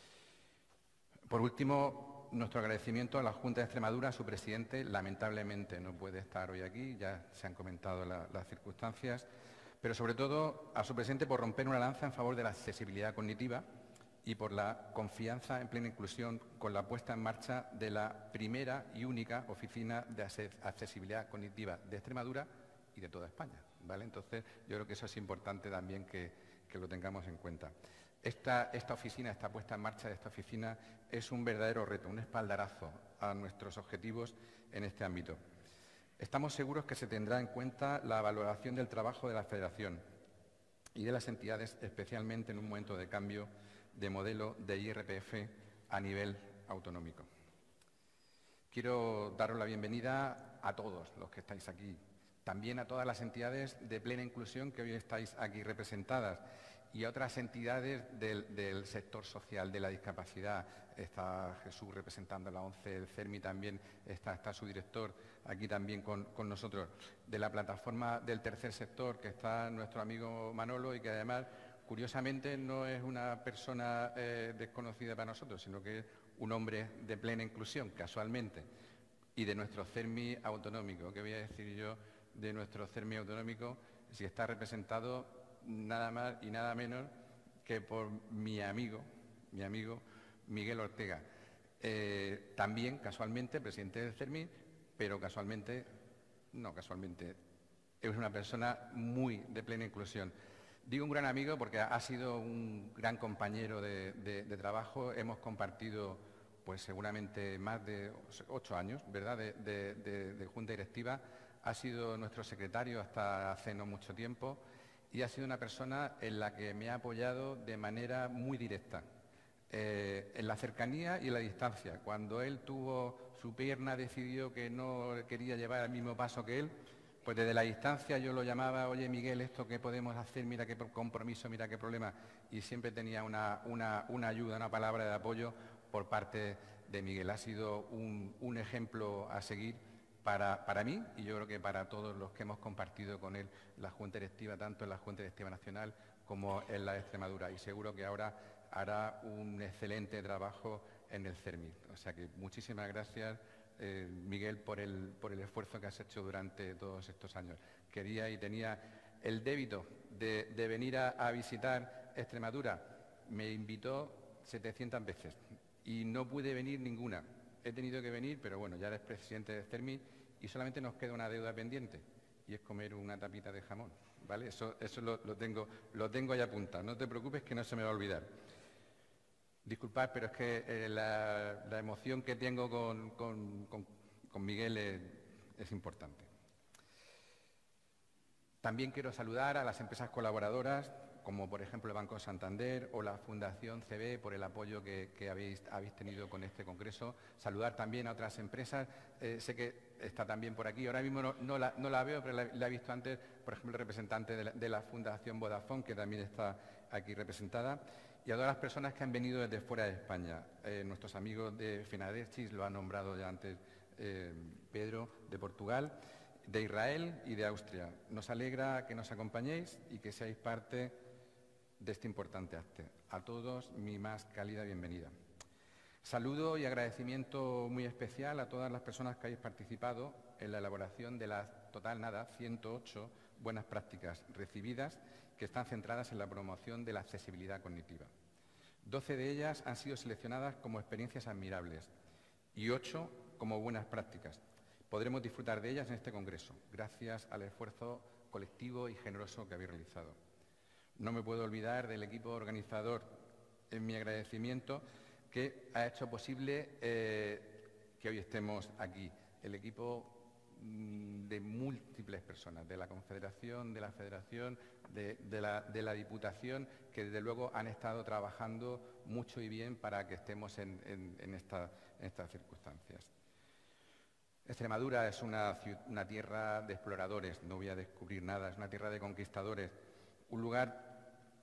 Por último, nuestro agradecimiento a la Junta de Extremadura, a su presidente, lamentablemente no puede estar hoy aquí, ya se han comentado la, las circunstancias, pero sobre todo a su presidente por romper una lanza en favor de la accesibilidad cognitiva y por la confianza en plena inclusión con la puesta en marcha de la primera y única oficina de accesibilidad cognitiva de Extremadura y de toda España, ¿vale? Entonces, yo creo que eso es importante también que, que lo tengamos en cuenta. Esta, esta oficina, esta puesta en marcha de esta oficina es un verdadero reto, un espaldarazo a nuestros objetivos en este ámbito. Estamos seguros que se tendrá en cuenta la valoración del trabajo de la Federación y de las entidades, especialmente en un momento de cambio de modelo de I R P F a nivel autonómico. Quiero daros la bienvenida a todos los que estáis aquí, también a todas las entidades de plena inclusión que hoy estáis aquí representadas y a otras entidades del, del sector social de la discapacidad. Está Jesús representando la ONCE, el CERMI también, está, está su director aquí también con, con nosotros. De la plataforma del tercer sector, que está nuestro amigo Manolo y que además, curiosamente, no es una persona eh, desconocida para nosotros, sino que es un hombre de plena inclusión, casualmente. Y de nuestro CERMI autonómico, ¿qué voy a decir yo de nuestro CERMI autonómico? Si está representado nada más y nada menos que por mi amigo, mi amigo Miguel Ortega. Eh, también, casualmente, presidente del CERMI, pero casualmente, no casualmente, es una persona muy de plena inclusión. Digo un gran amigo porque ha sido un gran compañero de, de, de trabajo. Hemos compartido, pues seguramente más de ocho años, ¿verdad?, de, de, de, de junta directiva. Ha sido nuestro secretario hasta hace no mucho tiempo y ha sido una persona en la que me ha apoyado de manera muy directa, eh, en la cercanía y en la distancia. Cuando él tuvo su pierna, decidió que no quería llevar el mismo paso que él, pues desde la distancia yo lo llamaba, oye Miguel, ¿esto qué podemos hacer? Mira qué compromiso, mira qué problema. Y siempre tenía una, una, una ayuda, una palabra de apoyo por parte de Miguel. Ha sido un, un ejemplo a seguir para, para mí y yo creo que para todos los que hemos compartido con él la Junta Directiva, tanto en la Junta Directiva Nacional como en la de Extremadura. Y seguro que ahora hará un excelente trabajo en el CERMI. O sea que muchísimas gracias, Eh, Miguel, por el, por el esfuerzo que has hecho durante todos estos años. Quería y tenía el débito de, de venir a, a visitar Extremadura. Me invitó setecientas veces y no pude venir ninguna. He tenido que venir, pero bueno, ya eres presidente de CERMI y solamente nos queda una deuda pendiente y es comer una tapita de jamón, ¿vale? Eso, eso lo, lo, tengo, lo tengo ya apuntado. No te preocupes que no se me va a olvidar. Disculpad, pero es que eh, la, la emoción que tengo con, con, con, con Miguel es, es importante. También quiero saludar a las empresas colaboradoras, como por ejemplo el Banco Santander o la Fundación C B, por el apoyo que, que habéis, habéis tenido con este congreso. Saludar también a otras empresas. Eh, sé que está también por aquí. Ahora mismo no, no, la, no la veo, pero la, la he visto antes, por ejemplo, el representante de la, de la Fundación Vodafone, que también está aquí representada. Y a todas las personas que han venido desde fuera de España. Eh, nuestros amigos de Fenadechis, lo ha nombrado ya antes eh, Pedro, de Portugal, de Israel y de Austria. Nos alegra que nos acompañéis y que seáis parte de este importante acto. A todos mi más cálida bienvenida. Saludo y agradecimiento muy especial a todas las personas que habéis participado en la elaboración de las, total nada, ciento ocho buenas prácticas recibidas que están centradas en la promoción de la accesibilidad cognitiva. doce de ellas han sido seleccionadas como experiencias admirables y ocho como buenas prácticas. Podremos disfrutar de ellas en este congreso, gracias al esfuerzo colectivo y generoso que habéis realizado. No me puedo olvidar del equipo organizador en mi agradecimiento que ha hecho posible eh, que hoy estemos aquí. El equipo mmm, de múltiples personas, de la Confederación, de la Federación, de, de, la, de la Diputación, que desde luego han estado trabajando mucho y bien para que estemos en, en, en, esta, en estas circunstancias. Extremadura es una, una tierra de exploradores, no voy a descubrir nada, es una tierra de conquistadores, un lugar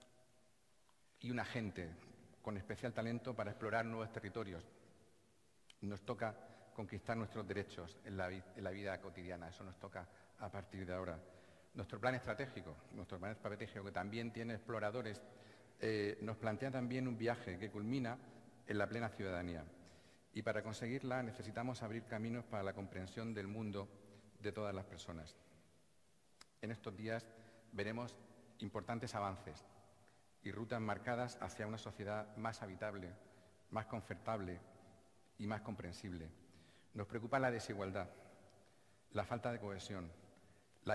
y una gente con especial talento para explorar nuevos territorios. Nos toca conquistar nuestros derechos en la, en la vida cotidiana, eso nos toca a partir de ahora. Nuestro plan estratégico, nuestro plan estratégico que también tiene exploradores, eh, nos plantea también un viaje que culmina en la plena ciudadanía. Y para conseguirla necesitamos abrir caminos para la comprensión del mundo de todas las personas. En estos días veremos importantes avances y rutas marcadas hacia una sociedad más habitable, más confortable y más comprensible. Nos preocupa la desigualdad, la falta de cohesión, la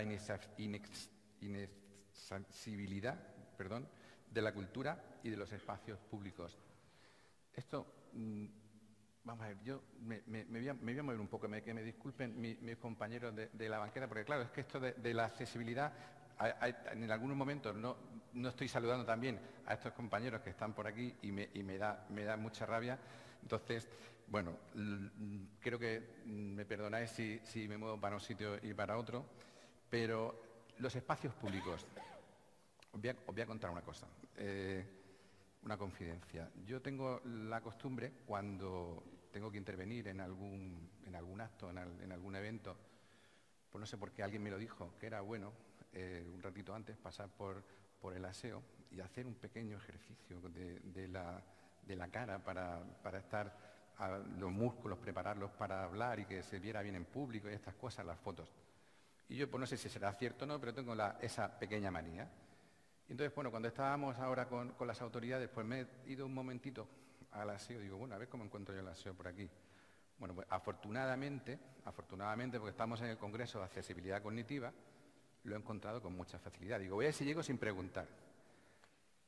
inaccesibilidad perdón, de la cultura y de los espacios públicos. Esto, mmm, vamos a ver, yo me, me, me, voy, a, me voy a mover un poco, me, que me disculpen mi, mis compañeros de, de la banqueta, porque claro, es que esto de, de la accesibilidad, hay, hay, en algunos momentos no, no estoy saludando también a estos compañeros que están por aquí y me, y me, da, me da mucha rabia. Entonces, bueno, creo que me perdonáis si, si me muevo para un sitio y para otro, pero los espacios públicos, os voy a, os voy a contar una cosa, eh, una confidencia. Yo tengo la costumbre, cuando tengo que intervenir en algún, en algún acto, en, al, en algún evento, pues no sé por qué alguien me lo dijo, que era bueno, eh, un ratito antes, pasar por, por el aseo y hacer un pequeño ejercicio de, de, la, de la cara para, para estar a los músculos, prepararlos para hablar y que se viera bien en público y estas cosas, las fotos. Y yo, pues no sé si será cierto o no, pero tengo la, esa pequeña manía. Y entonces, bueno, cuando estábamos ahora con, con las autoridades, pues me he ido un momentito al aseo, digo, bueno, a ver cómo encuentro yo el aseo por aquí. Bueno, pues afortunadamente, afortunadamente, porque estamos en el Congreso de Accesibilidad Cognitiva, lo he encontrado con mucha facilidad. Digo, voy a ver si llego sin preguntar.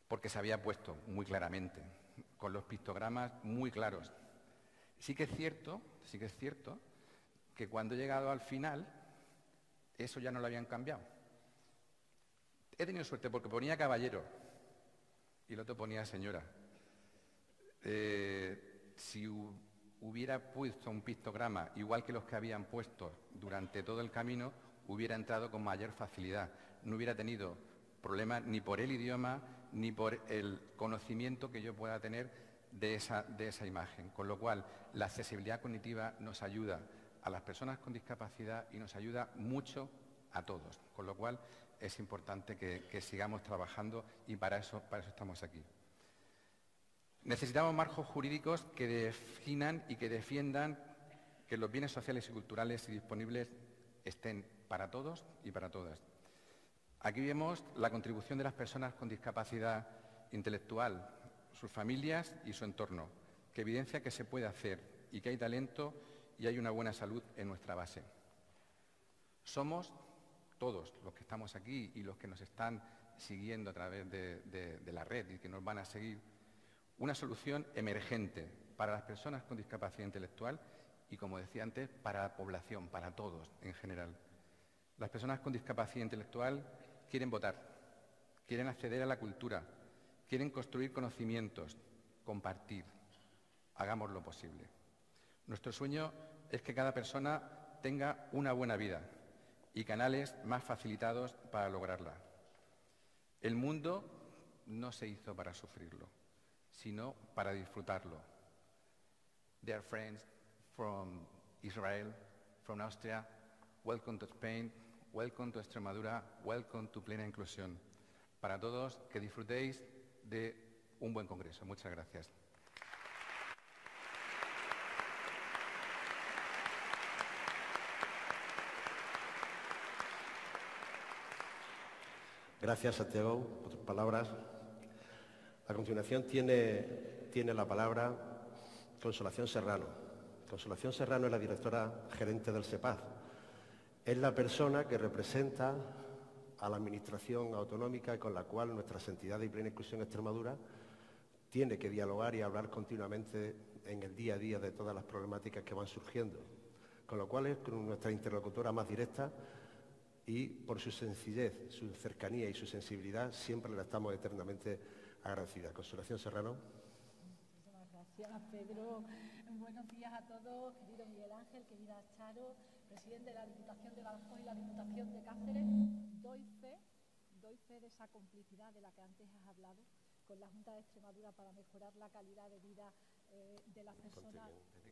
porque se había puesto muy claramente, con los pictogramas muy claros. Sí que es cierto, sí que es cierto, que cuando he llegado al final, eso ya no lo habían cambiado. He tenido suerte porque ponía caballero y el otro ponía señora. Eh, si hubiera puesto un pictograma igual que los que habían puesto durante todo el camino, hubiera entrado con mayor facilidad. No hubiera tenido problemas ni por el idioma ni por el conocimiento que yo pueda tener de esa, de esa imagen. Con lo cual, la accesibilidad cognitiva nos ayuda a las personas con discapacidad y nos ayuda mucho a todos. Con lo cual, es importante que, que sigamos trabajando y para eso, para eso estamos aquí. Necesitamos marcos jurídicos que definan y que defiendan que los bienes sociales y culturales y disponibles estén para todos y para todas. Aquí vemos la contribución de las personas con discapacidad intelectual, sus familias y su entorno, que evidencia que se puede hacer y que hay talento y hay una buena salud en nuestra base. Somos todos los que estamos aquí y los que nos están siguiendo a través de, de, de la red y que nos van a seguir, una solución emergente para las personas con discapacidad intelectual y, como decía antes, para la población, para todos en general. Las personas con discapacidad intelectual quieren votar, quieren acceder a la cultura, quieren construir conocimientos, compartir. Hagamos lo posible. Nuestro sueño es que cada persona tenga una buena vida y canales más facilitados para lograrla. El mundo no se hizo para sufrirlo, sino para disfrutarlo. Dear friends from Israel, from Austria, welcome to Spain, welcome to Extremadura, welcome to Plena Inclusión. Para todos, que disfrutéis de un buen congreso. Muchas gracias. Gracias, Santiago, por tus palabras. A continuación tiene, tiene la palabra Consolación Serrano. Consolación Serrano es la directora gerente del SEPAZ. Es la persona que representa a la Administración autonómica y con la cual nuestras entidades y Plena Inclusión Extremadura tiene que dialogar y hablar continuamente en el día a día de todas las problemáticas que van surgiendo. Con lo cual es nuestra interlocutora más directa y por su sencillez, su cercanía y su sensibilidad siempre le estamos eternamente agradecidas. Consolación Serrano. Muchísimas gracias, Pedro. Buenos días a todos, querido Miguel Ángel, querida Charo, presidente de la Diputación de Badajoz y la Diputación de Cáceres. Doy fe, doy fe de esa complicidad de la que antes has hablado con la Junta de Extremadura para mejorar la calidad de vida eh, de las personas.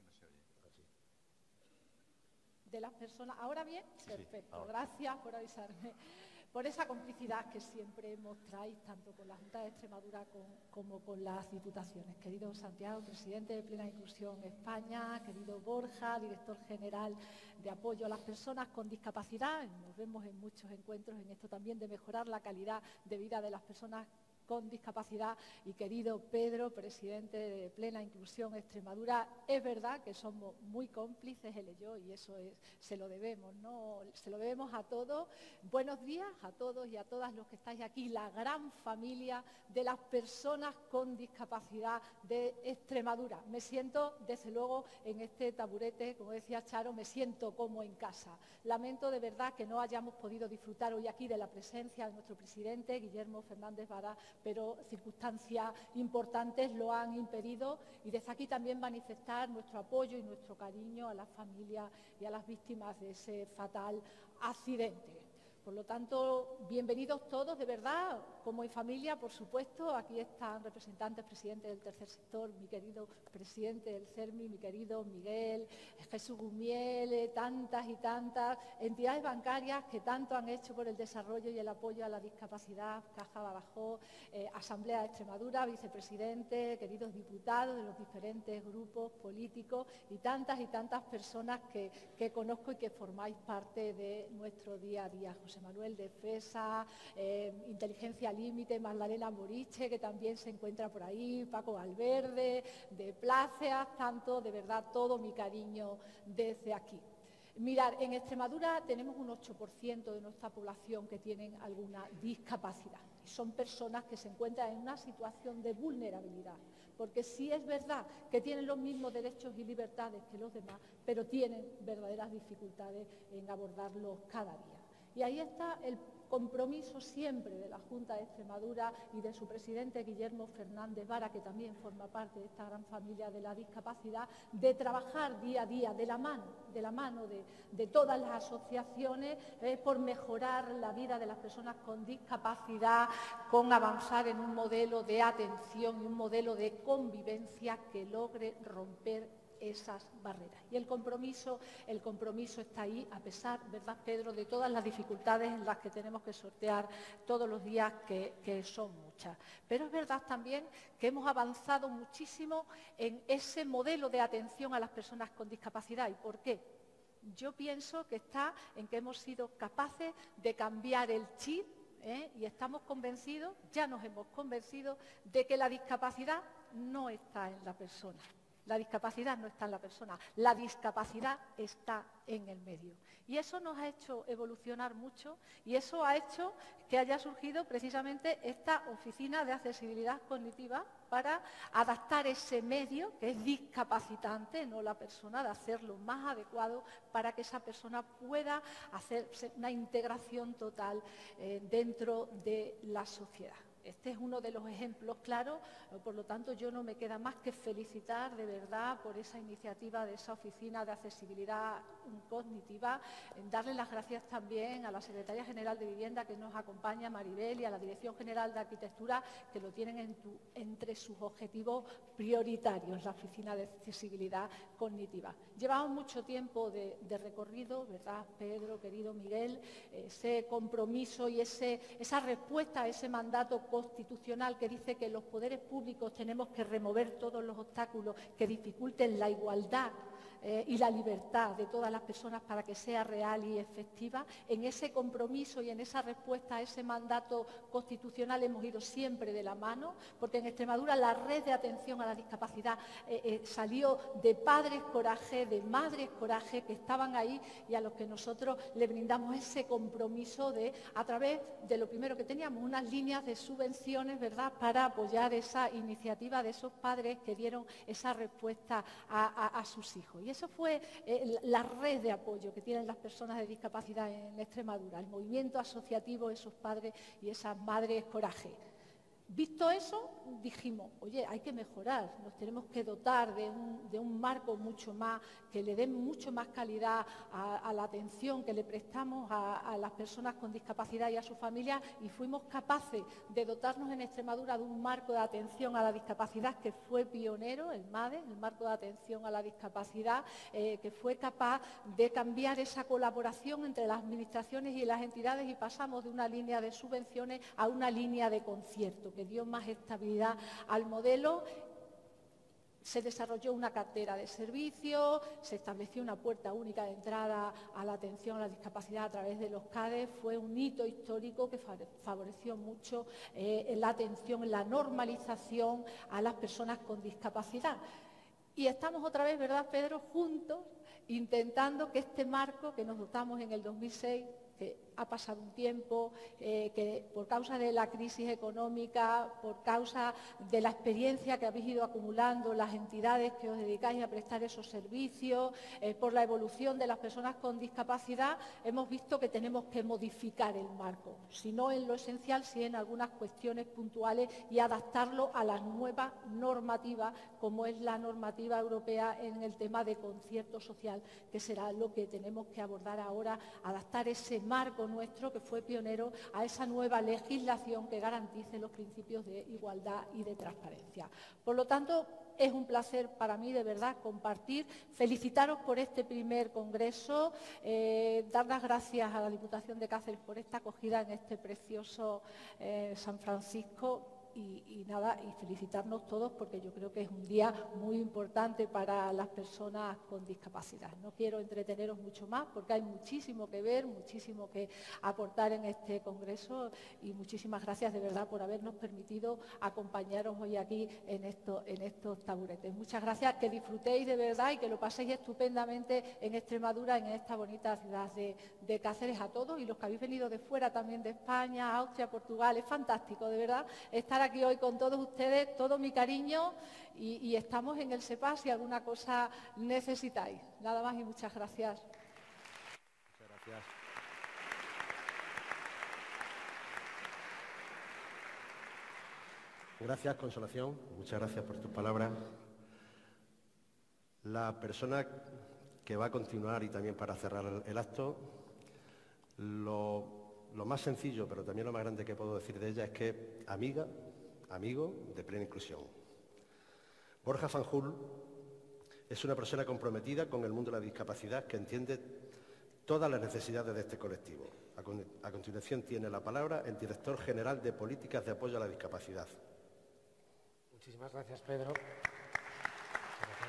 De las personas. ¿Ahora bien? Perfecto. Ahora. Gracias por avisarme. Por esa complicidad que siempre mostráis tanto con la Junta de Extremadura con, como con las diputaciones. Querido Santiago, presidente de Plena Inclusión España, querido Borja, director general de apoyo a las personas con discapacidad, nos vemos en muchos encuentros en esto también de mejorar la calidad de vida de las personas con discapacidad, y querido Pedro, presidente de Plena Inclusión Extremadura. Es verdad que somos muy cómplices él y yo, y eso es, se lo debemos, ¿no? Se lo debemos a todos. Buenos días a todos y a todas los que estáis aquí, la gran familia de las personas con discapacidad de Extremadura. Me siento, desde luego, en este taburete, como decía Charo, me siento como en casa. Lamento de verdad que no hayamos podido disfrutar hoy aquí de la presencia de nuestro presidente, Guillermo Fernández Vara, pero circunstancias importantes lo han impedido, y desde aquí también manifestar nuestro apoyo y nuestro cariño a las familias y a las víctimas de ese fatal accidente. Por lo tanto, bienvenidos todos, de verdad, como en familia, por supuesto. Aquí están representantes, presidentes del tercer sector, mi querido presidente del CERMI, mi querido Miguel, Jesús Gumiel, tantas y tantas entidades bancarias que tanto han hecho por el desarrollo y el apoyo a la discapacidad, Caja Badajoz, eh, Asamblea de Extremadura, vicepresidente, queridos diputados de los diferentes grupos políticos y tantas y tantas personas que, que conozco y que formáis parte de nuestro día a día. José Manuel de Fesa, eh, Inteligencia Límite, Magdalena Moriche, que también se encuentra por ahí, Paco Valverde, de Pláceas, tanto, de verdad, todo mi cariño desde aquí. Mirad, en Extremadura tenemos un ocho por ciento de nuestra población que tienen alguna discapacidad. y son personas que se encuentran en una situación de vulnerabilidad, porque sí es verdad que tienen los mismos derechos y libertades que los demás, pero tienen verdaderas dificultades en abordarlos cada día. Y ahí está el compromiso siempre de la Junta de Extremadura y de su presidente Guillermo Fernández Vara, que también forma parte de esta gran familia de la discapacidad, de trabajar día a día de la mano, de la mano de, de todas las asociaciones eh, por mejorar la vida de las personas con discapacidad, con avanzar en un modelo de atención y un modelo de convivencia que logre romper esas barreras. Y el compromiso, el compromiso está ahí, a pesar, ¿verdad, Pedro?, de todas las dificultades en las que tenemos que sortear todos los días, que, que son muchas. Pero es verdad también que hemos avanzado muchísimo en ese modelo de atención a las personas con discapacidad. ¿Y por qué? Yo pienso que está en que hemos sido capaces de cambiar el chip, ¿eh? y estamos convencidos, ya nos hemos convencido, de que la discapacidad no está en la persona. La discapacidad no está en la persona, la discapacidad está en el medio. Y eso nos ha hecho evolucionar mucho y eso ha hecho que haya surgido precisamente esta oficina de accesibilidad cognitiva para adaptar ese medio que es discapacitante, no la persona, de hacerlo más adecuado para que esa persona pueda hacer una integración total eh, dentro de la sociedad. Este es uno de los ejemplos claros, por lo tanto yo no me queda más que felicitar de verdad por esa iniciativa de esa oficina de accesibilidad cognitiva, darle las gracias también a la Secretaria General de Vivienda que nos acompaña, Maribel, y a la Dirección General de Arquitectura, que lo tienen en tu, entre sus objetivos prioritarios, la oficina de accesibilidad cognitiva. Llevamos mucho tiempo de, de recorrido, ¿verdad, Pedro, querido Miguel? Ese compromiso y ese, esa respuesta a ese mandato constitucional que dice que los poderes públicos tenemos que remover todos los obstáculos que dificulten la igualdad eh, y la libertad de todas las personas para que sea real y efectiva. En ese compromiso y en esa respuesta a ese mandato constitucional hemos ido siempre de la mano, porque en Extremadura la red de atención a la discapacidad eh, eh, salió de padres coraje, de madres coraje, que estaban ahí y a los que nosotros le brindamos ese compromiso de, a través de lo primero que teníamos, unas líneas de subvenciones, ¿verdad?, para apoyar esa iniciativa de esos padres que dieron esa respuesta a, a, a sus hijos. Y eso fue eh, la red de apoyo que tienen las personas de discapacidad en Extremadura, el movimiento asociativo de esos padres y esas madres coraje. Visto eso, dijimos, oye, hay que mejorar, nos tenemos que dotar de un, de un marco mucho más, que le dé mucho más calidad a, a la atención que le prestamos a, a las personas con discapacidad y a sus familias, y fuimos capaces de dotarnos en Extremadura de un marco de atención a la discapacidad que fue pionero, el MADE, el marco de atención a la discapacidad, eh, que fue capaz de cambiar esa colaboración entre las administraciones y las entidades, y pasamos de una línea de subvenciones a una línea de concierto, que dio más estabilidad al modelo. Se desarrolló una cartera de servicios, se estableció una puerta única de entrada a la atención a la discapacidad a través de los C A D E. Fue un hito histórico que favoreció mucho eh, la atención, la normalización a las personas con discapacidad. Y estamos otra vez, ¿verdad, Pedro?, juntos, intentando que este marco que nos dotamos en el dos mil seis, que ha pasado un tiempo, eh, que por causa de la crisis económica, por causa de la experiencia que habéis ido acumulando las entidades que os dedicáis a prestar esos servicios, eh, por la evolución de las personas con discapacidad, hemos visto que tenemos que modificar el marco, si no en lo esencial, sí en algunas cuestiones puntuales, y adaptarlo a las nuevas normativas, como es la normativa europea en el tema de concierto social, que será lo que tenemos que abordar ahora, adaptar ese marco nuestro, que fue pionero, a esa nueva legislación que garantice los principios de igualdad y de transparencia. Por lo tanto, es un placer para mí, de verdad, compartir, felicitaros por este primer congreso, eh, dar las gracias a la Diputación de Cáceres por esta acogida en este precioso eh, San Francisco. y, y nada, y felicitarnos todos porque yo creo que es un día muy importante para las personas con discapacidad. No quiero entreteneros mucho más porque hay muchísimo que ver, muchísimo que aportar en este congreso y muchísimas gracias de verdad por habernos permitido acompañaros hoy aquí en, esto, en estos taburetes. Muchas gracias, que disfrutéis de verdad y que lo paséis estupendamente en Extremadura, en esta bonita ciudad de, de Cáceres, a todos y los que habéis venido de fuera también, de España, Austria, Portugal. Es fantástico, de verdad, estar aquí hoy con todos ustedes, todo mi cariño y, y estamos en el SEPA si alguna cosa necesitáis. Nada más y muchas gracias. Muchas gracias. Gracias, Consolación. Muchas gracias por tus palabras. La persona que va a continuar y también para cerrar el, el acto, lo, lo más sencillo, pero también lo más grande que puedo decir de ella es que amiga, amigo de Plena Inclusión. Borja Fanjul es una persona comprometida con el mundo de la discapacidad que entiende todas las necesidades de este colectivo. A, con, a continuación tiene la palabra el director general de Políticas de Apoyo a la Discapacidad. Muchísimas gracias, Pedro. Gracias.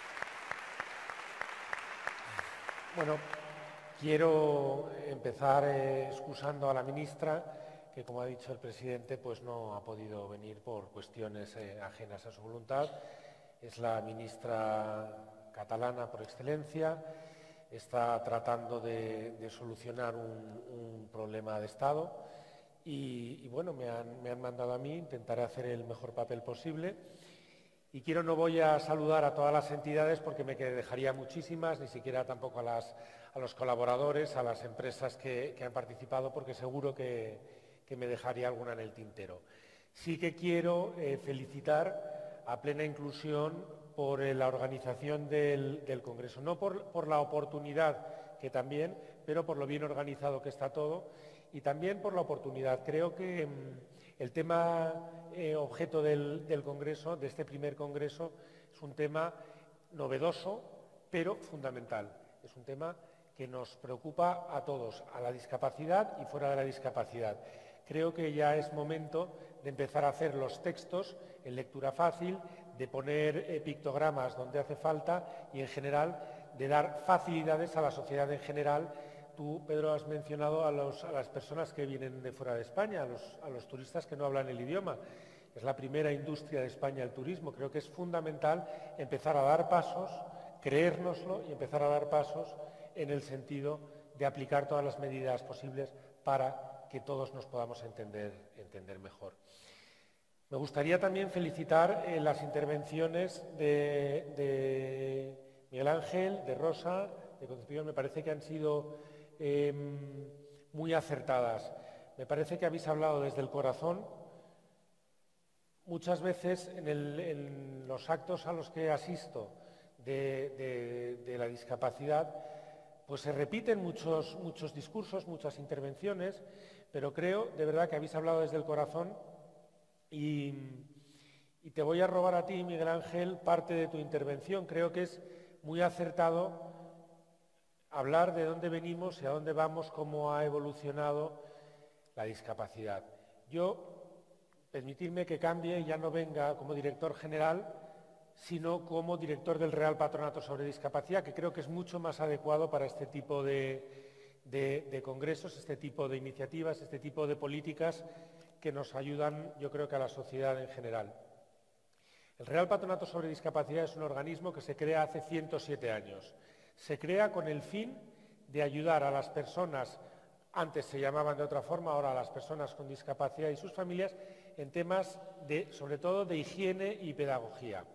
Bueno, quiero empezar eh, excusando a la ministra, que como ha dicho el presidente, pues no ha podido venir por cuestiones eh, ajenas a su voluntad. Es la ministra catalana por excelencia, está tratando de, de solucionar un, un problema de Estado y, y bueno, me han, me han mandado a mí, intentaré hacer el mejor papel posible. Y quiero, no voy a saludar a todas las entidades porque me dejaría muchísimas, ni siquiera tampoco a, las, a los colaboradores, a las empresas que, que han participado, porque seguro que, que me dejaría alguna en el tintero. Sí que quiero eh, felicitar a Plena Inclusión por eh, la organización del, del Congreso, no por, por la oportunidad, que también, pero por lo bien organizado que está todo, y también por la oportunidad. Creo que mmm, el tema eh, objeto del, del Congreso, de este primer Congreso, es un tema novedoso, pero fundamental. Es un tema que nos preocupa a todos, a la discapacidad y fuera de la discapacidad. Creo que ya es momento de empezar a hacer los textos en lectura fácil, de poner eh, pictogramas donde hace falta y, en general, de dar facilidades a la sociedad en general. Tú, Pedro, has mencionado a, los, a las personas que vienen de fuera de España, a los, a los turistas que no hablan el idioma. Es la primera industria de España el turismo. Creo que es fundamental empezar a dar pasos, creérnoslo y empezar a dar pasos en el sentido de aplicar todas las medidas posibles para que todos nos podamos entender, entender mejor. Me gustaría también felicitar eh, las intervenciones de, de Miguel Ángel, de Rosa, de Concepción. Me parece que han sido eh, muy acertadas. Me parece que habéis hablado desde el corazón. Muchas veces en, el, en los actos a los que asisto de, de, de la discapacidad, pues se repiten muchos, muchos discursos, muchas intervenciones, pero creo de verdad que habéis hablado desde el corazón y, y te voy a robar a ti, Miguel Ángel, parte de tu intervención. Creo que es muy acertado hablar de dónde venimos y a dónde vamos, cómo ha evolucionado la discapacidad. Yo, permitidme que cambie y ya no venga como director general, sino como director del Real Patronato sobre Discapacidad, que creo que es mucho más adecuado para este tipo de, de, de congresos, este tipo de iniciativas, este tipo de políticas que nos ayudan, yo creo que a la sociedad en general. El Real Patronato sobre Discapacidad es un organismo que se crea hace ciento siete años. Se crea con el fin de ayudar a las personas, antes se llamaban de otra forma, ahora a las personas con discapacidad y sus familias, en temas de, sobre todo de higiene y pedagogía.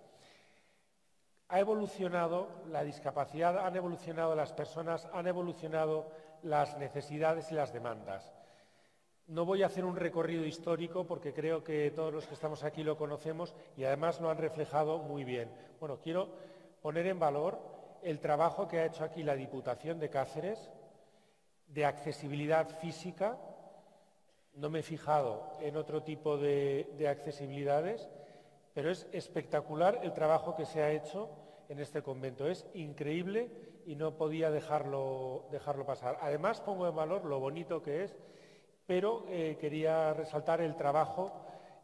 Ha evolucionado la discapacidad, han evolucionado las personas, han evolucionado las necesidades y las demandas. No voy a hacer un recorrido histórico porque creo que todos los que estamos aquí lo conocemos y además lo han reflejado muy bien. Bueno, quiero poner en valor el trabajo que ha hecho aquí la Diputación de Cáceres de accesibilidad física. No me he fijado en otro tipo de, de accesibilidades, pero es espectacular el trabajo que se ha hecho en este convento. Es increíble y no podía dejarlo, dejarlo pasar. Además, pongo en valor lo bonito que es, pero eh, quería resaltar el trabajo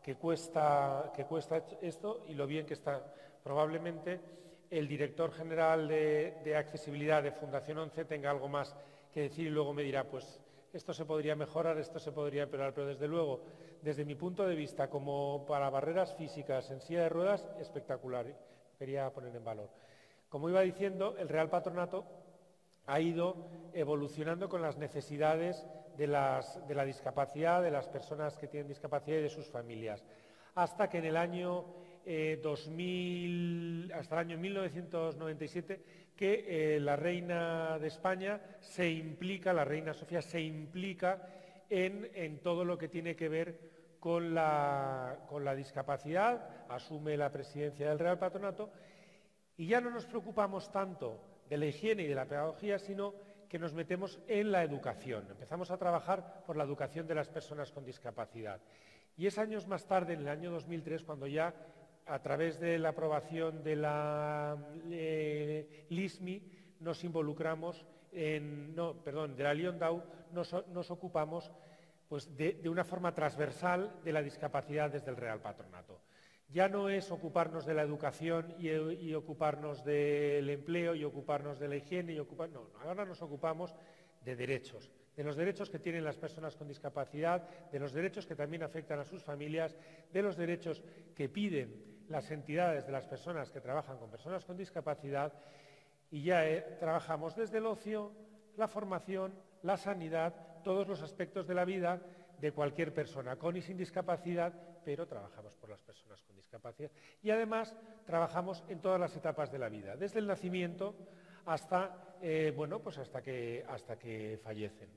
que cuesta, que cuesta esto y lo bien que está. Probablemente el director general de, de accesibilidad de Fundación once tenga algo más que decir y luego me dirá, pues esto se podría mejorar, esto se podría empeorar, pero desde luego, desde mi punto de vista, como para barreras físicas en silla de ruedas, espectacular. Quería poner en valor. Como iba diciendo, el Real Patronato ha ido evolucionando con las necesidades de, las, de la discapacidad, de las personas que tienen discapacidad y de sus familias, hasta que en el año eh, dos mil, hasta el año mil novecientos noventa y siete, que eh, la reina de España se implica, la reina Sofía se implica en, en todo lo que tiene que ver con la, con la discapacidad, asume la presidencia del Real Patronato y ya no nos preocupamos tanto de la higiene y de la pedagogía, sino que nos metemos en la educación. Empezamos a trabajar por la educación de las personas con discapacidad. Y es años más tarde, en el año dos mil tres, cuando ya, a través de la aprobación de la eh, LISMI, nos involucramos en, no, perdón, de la Liondau, nos, nos ocupamos pues, de, de una forma transversal de la discapacidad desde el Real Patronato. Ya no es ocuparnos de la educación y, y ocuparnos del empleo y ocuparnos de la higiene y ocupar, no, no, ahora nos ocupamos de derechos, de los derechos que tienen las personas con discapacidad, de los derechos que también afectan a sus familias, de los derechos que piden las entidades de las personas que trabajan con personas con discapacidad y ya eh, trabajamos desde el ocio, la formación, la sanidad, todos los aspectos de la vida de cualquier persona, con y sin discapacidad, pero trabajamos por las personas con discapacidad. Y además trabajamos en todas las etapas de la vida, desde el nacimiento hasta, eh, bueno, pues hasta, que, hasta que fallecen.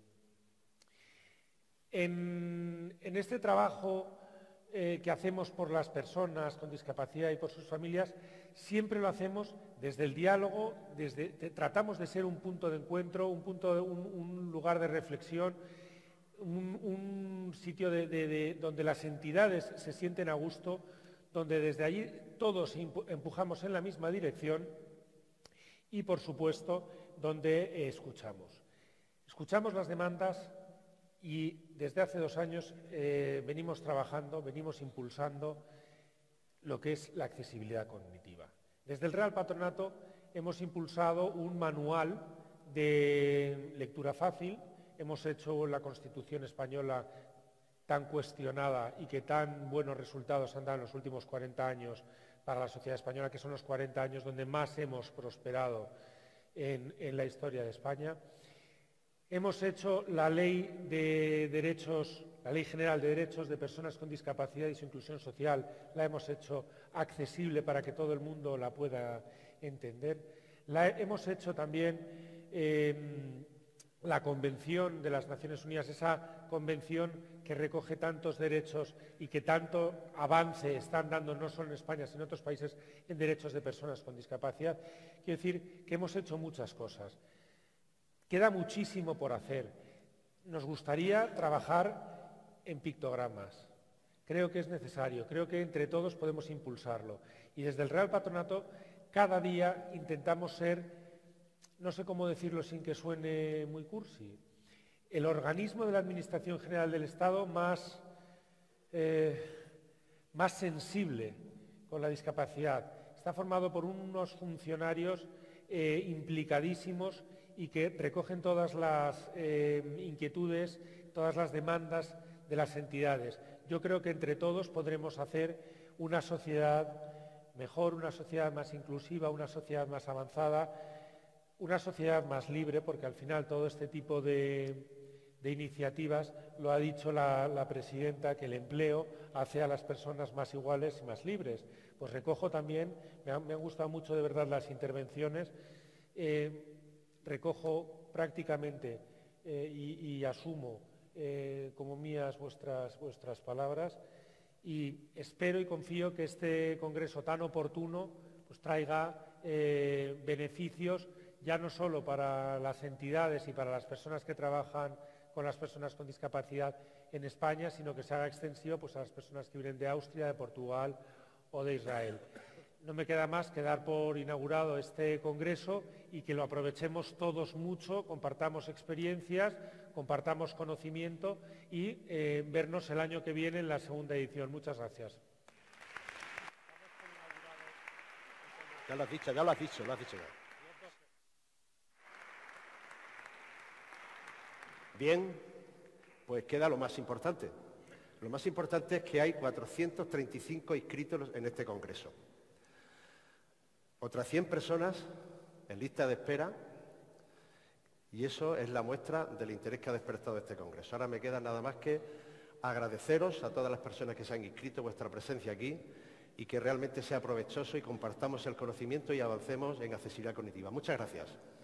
En, en este trabajo eh, que hacemos por las personas con discapacidad y por sus familias, siempre lo hacemos desde el diálogo, desde, te, tratamos de ser un punto de encuentro, un, punto de, un, un lugar de reflexión, Un, un sitio de, de, de, donde las entidades se sienten a gusto, donde desde allí todos empujamos en la misma dirección y, por supuesto, donde eh, escuchamos. Escuchamos las demandas y desde hace dos años eh, venimos trabajando, venimos impulsando lo que es la accesibilidad cognitiva. Desde el Real Patronato hemos impulsado un manual de lectura fácil. Hemos hecho la Constitución española tan cuestionada y que tan buenos resultados han dado en los últimos cuarenta años para la sociedad española, que son los cuarenta años donde más hemos prosperado en, en la historia de España. Hemos hecho la Ley de Derechos, la Ley General de Derechos de Personas con Discapacidad y su inclusión social, la hemos hecho accesible para que todo el mundo la pueda entender. La, hemos hecho también eh, la Convención de las Naciones Unidas, esa convención que recoge tantos derechos y que tanto avance están dando no solo en España, sino en otros países en derechos de personas con discapacidad. Quiero decir que hemos hecho muchas cosas. Queda muchísimo por hacer. Nos gustaría trabajar en pictogramas. Creo que es necesario, creo que entre todos podemos impulsarlo. Y desde el Real Patronato cada día intentamos ser, no sé cómo decirlo sin que suene muy cursi, el organismo de la Administración General del Estado más, eh, más sensible con la discapacidad. Está formado por unos funcionarios eh, implicadísimos y que recogen todas las eh, inquietudes, todas las demandas de las entidades. Yo creo que entre todos podremos hacer una sociedad mejor, una sociedad más inclusiva, una sociedad más avanzada, una sociedad más libre, porque al final todo este tipo de, de iniciativas, lo ha dicho la, la presidenta, que el empleo hace a las personas más iguales y más libres. Pues recojo también, me han, me han gustado mucho de verdad las intervenciones, eh, recojo prácticamente eh, y, y asumo eh, como mías vuestras, vuestras palabras y espero y confío que este congreso tan oportuno pues, traiga eh, beneficios ya no solo para las entidades y para las personas que trabajan con las personas con discapacidad en España, sino que se haga extensivo pues, a las personas que vienen de Austria, de Portugal o de Israel. No me queda más que dar por inaugurado este congreso y que lo aprovechemos todos mucho, compartamos experiencias, compartamos conocimiento y eh, vernos el año que viene en la segunda edición. Muchas gracias. Ya lo has dicho, ya lo has dicho, lo has dicho ya. Bien, pues queda lo más importante. Lo más importante es que hay cuatrocientos treinta y cinco inscritos en este congreso. Otras cien personas en lista de espera, y eso es la muestra del interés que ha despertado este congreso. Ahora me queda nada más que agradeceros a todas las personas que se han inscrito vuestra presencia aquí y que realmente sea provechoso y compartamos el conocimiento y avancemos en accesibilidad cognitiva. Muchas gracias.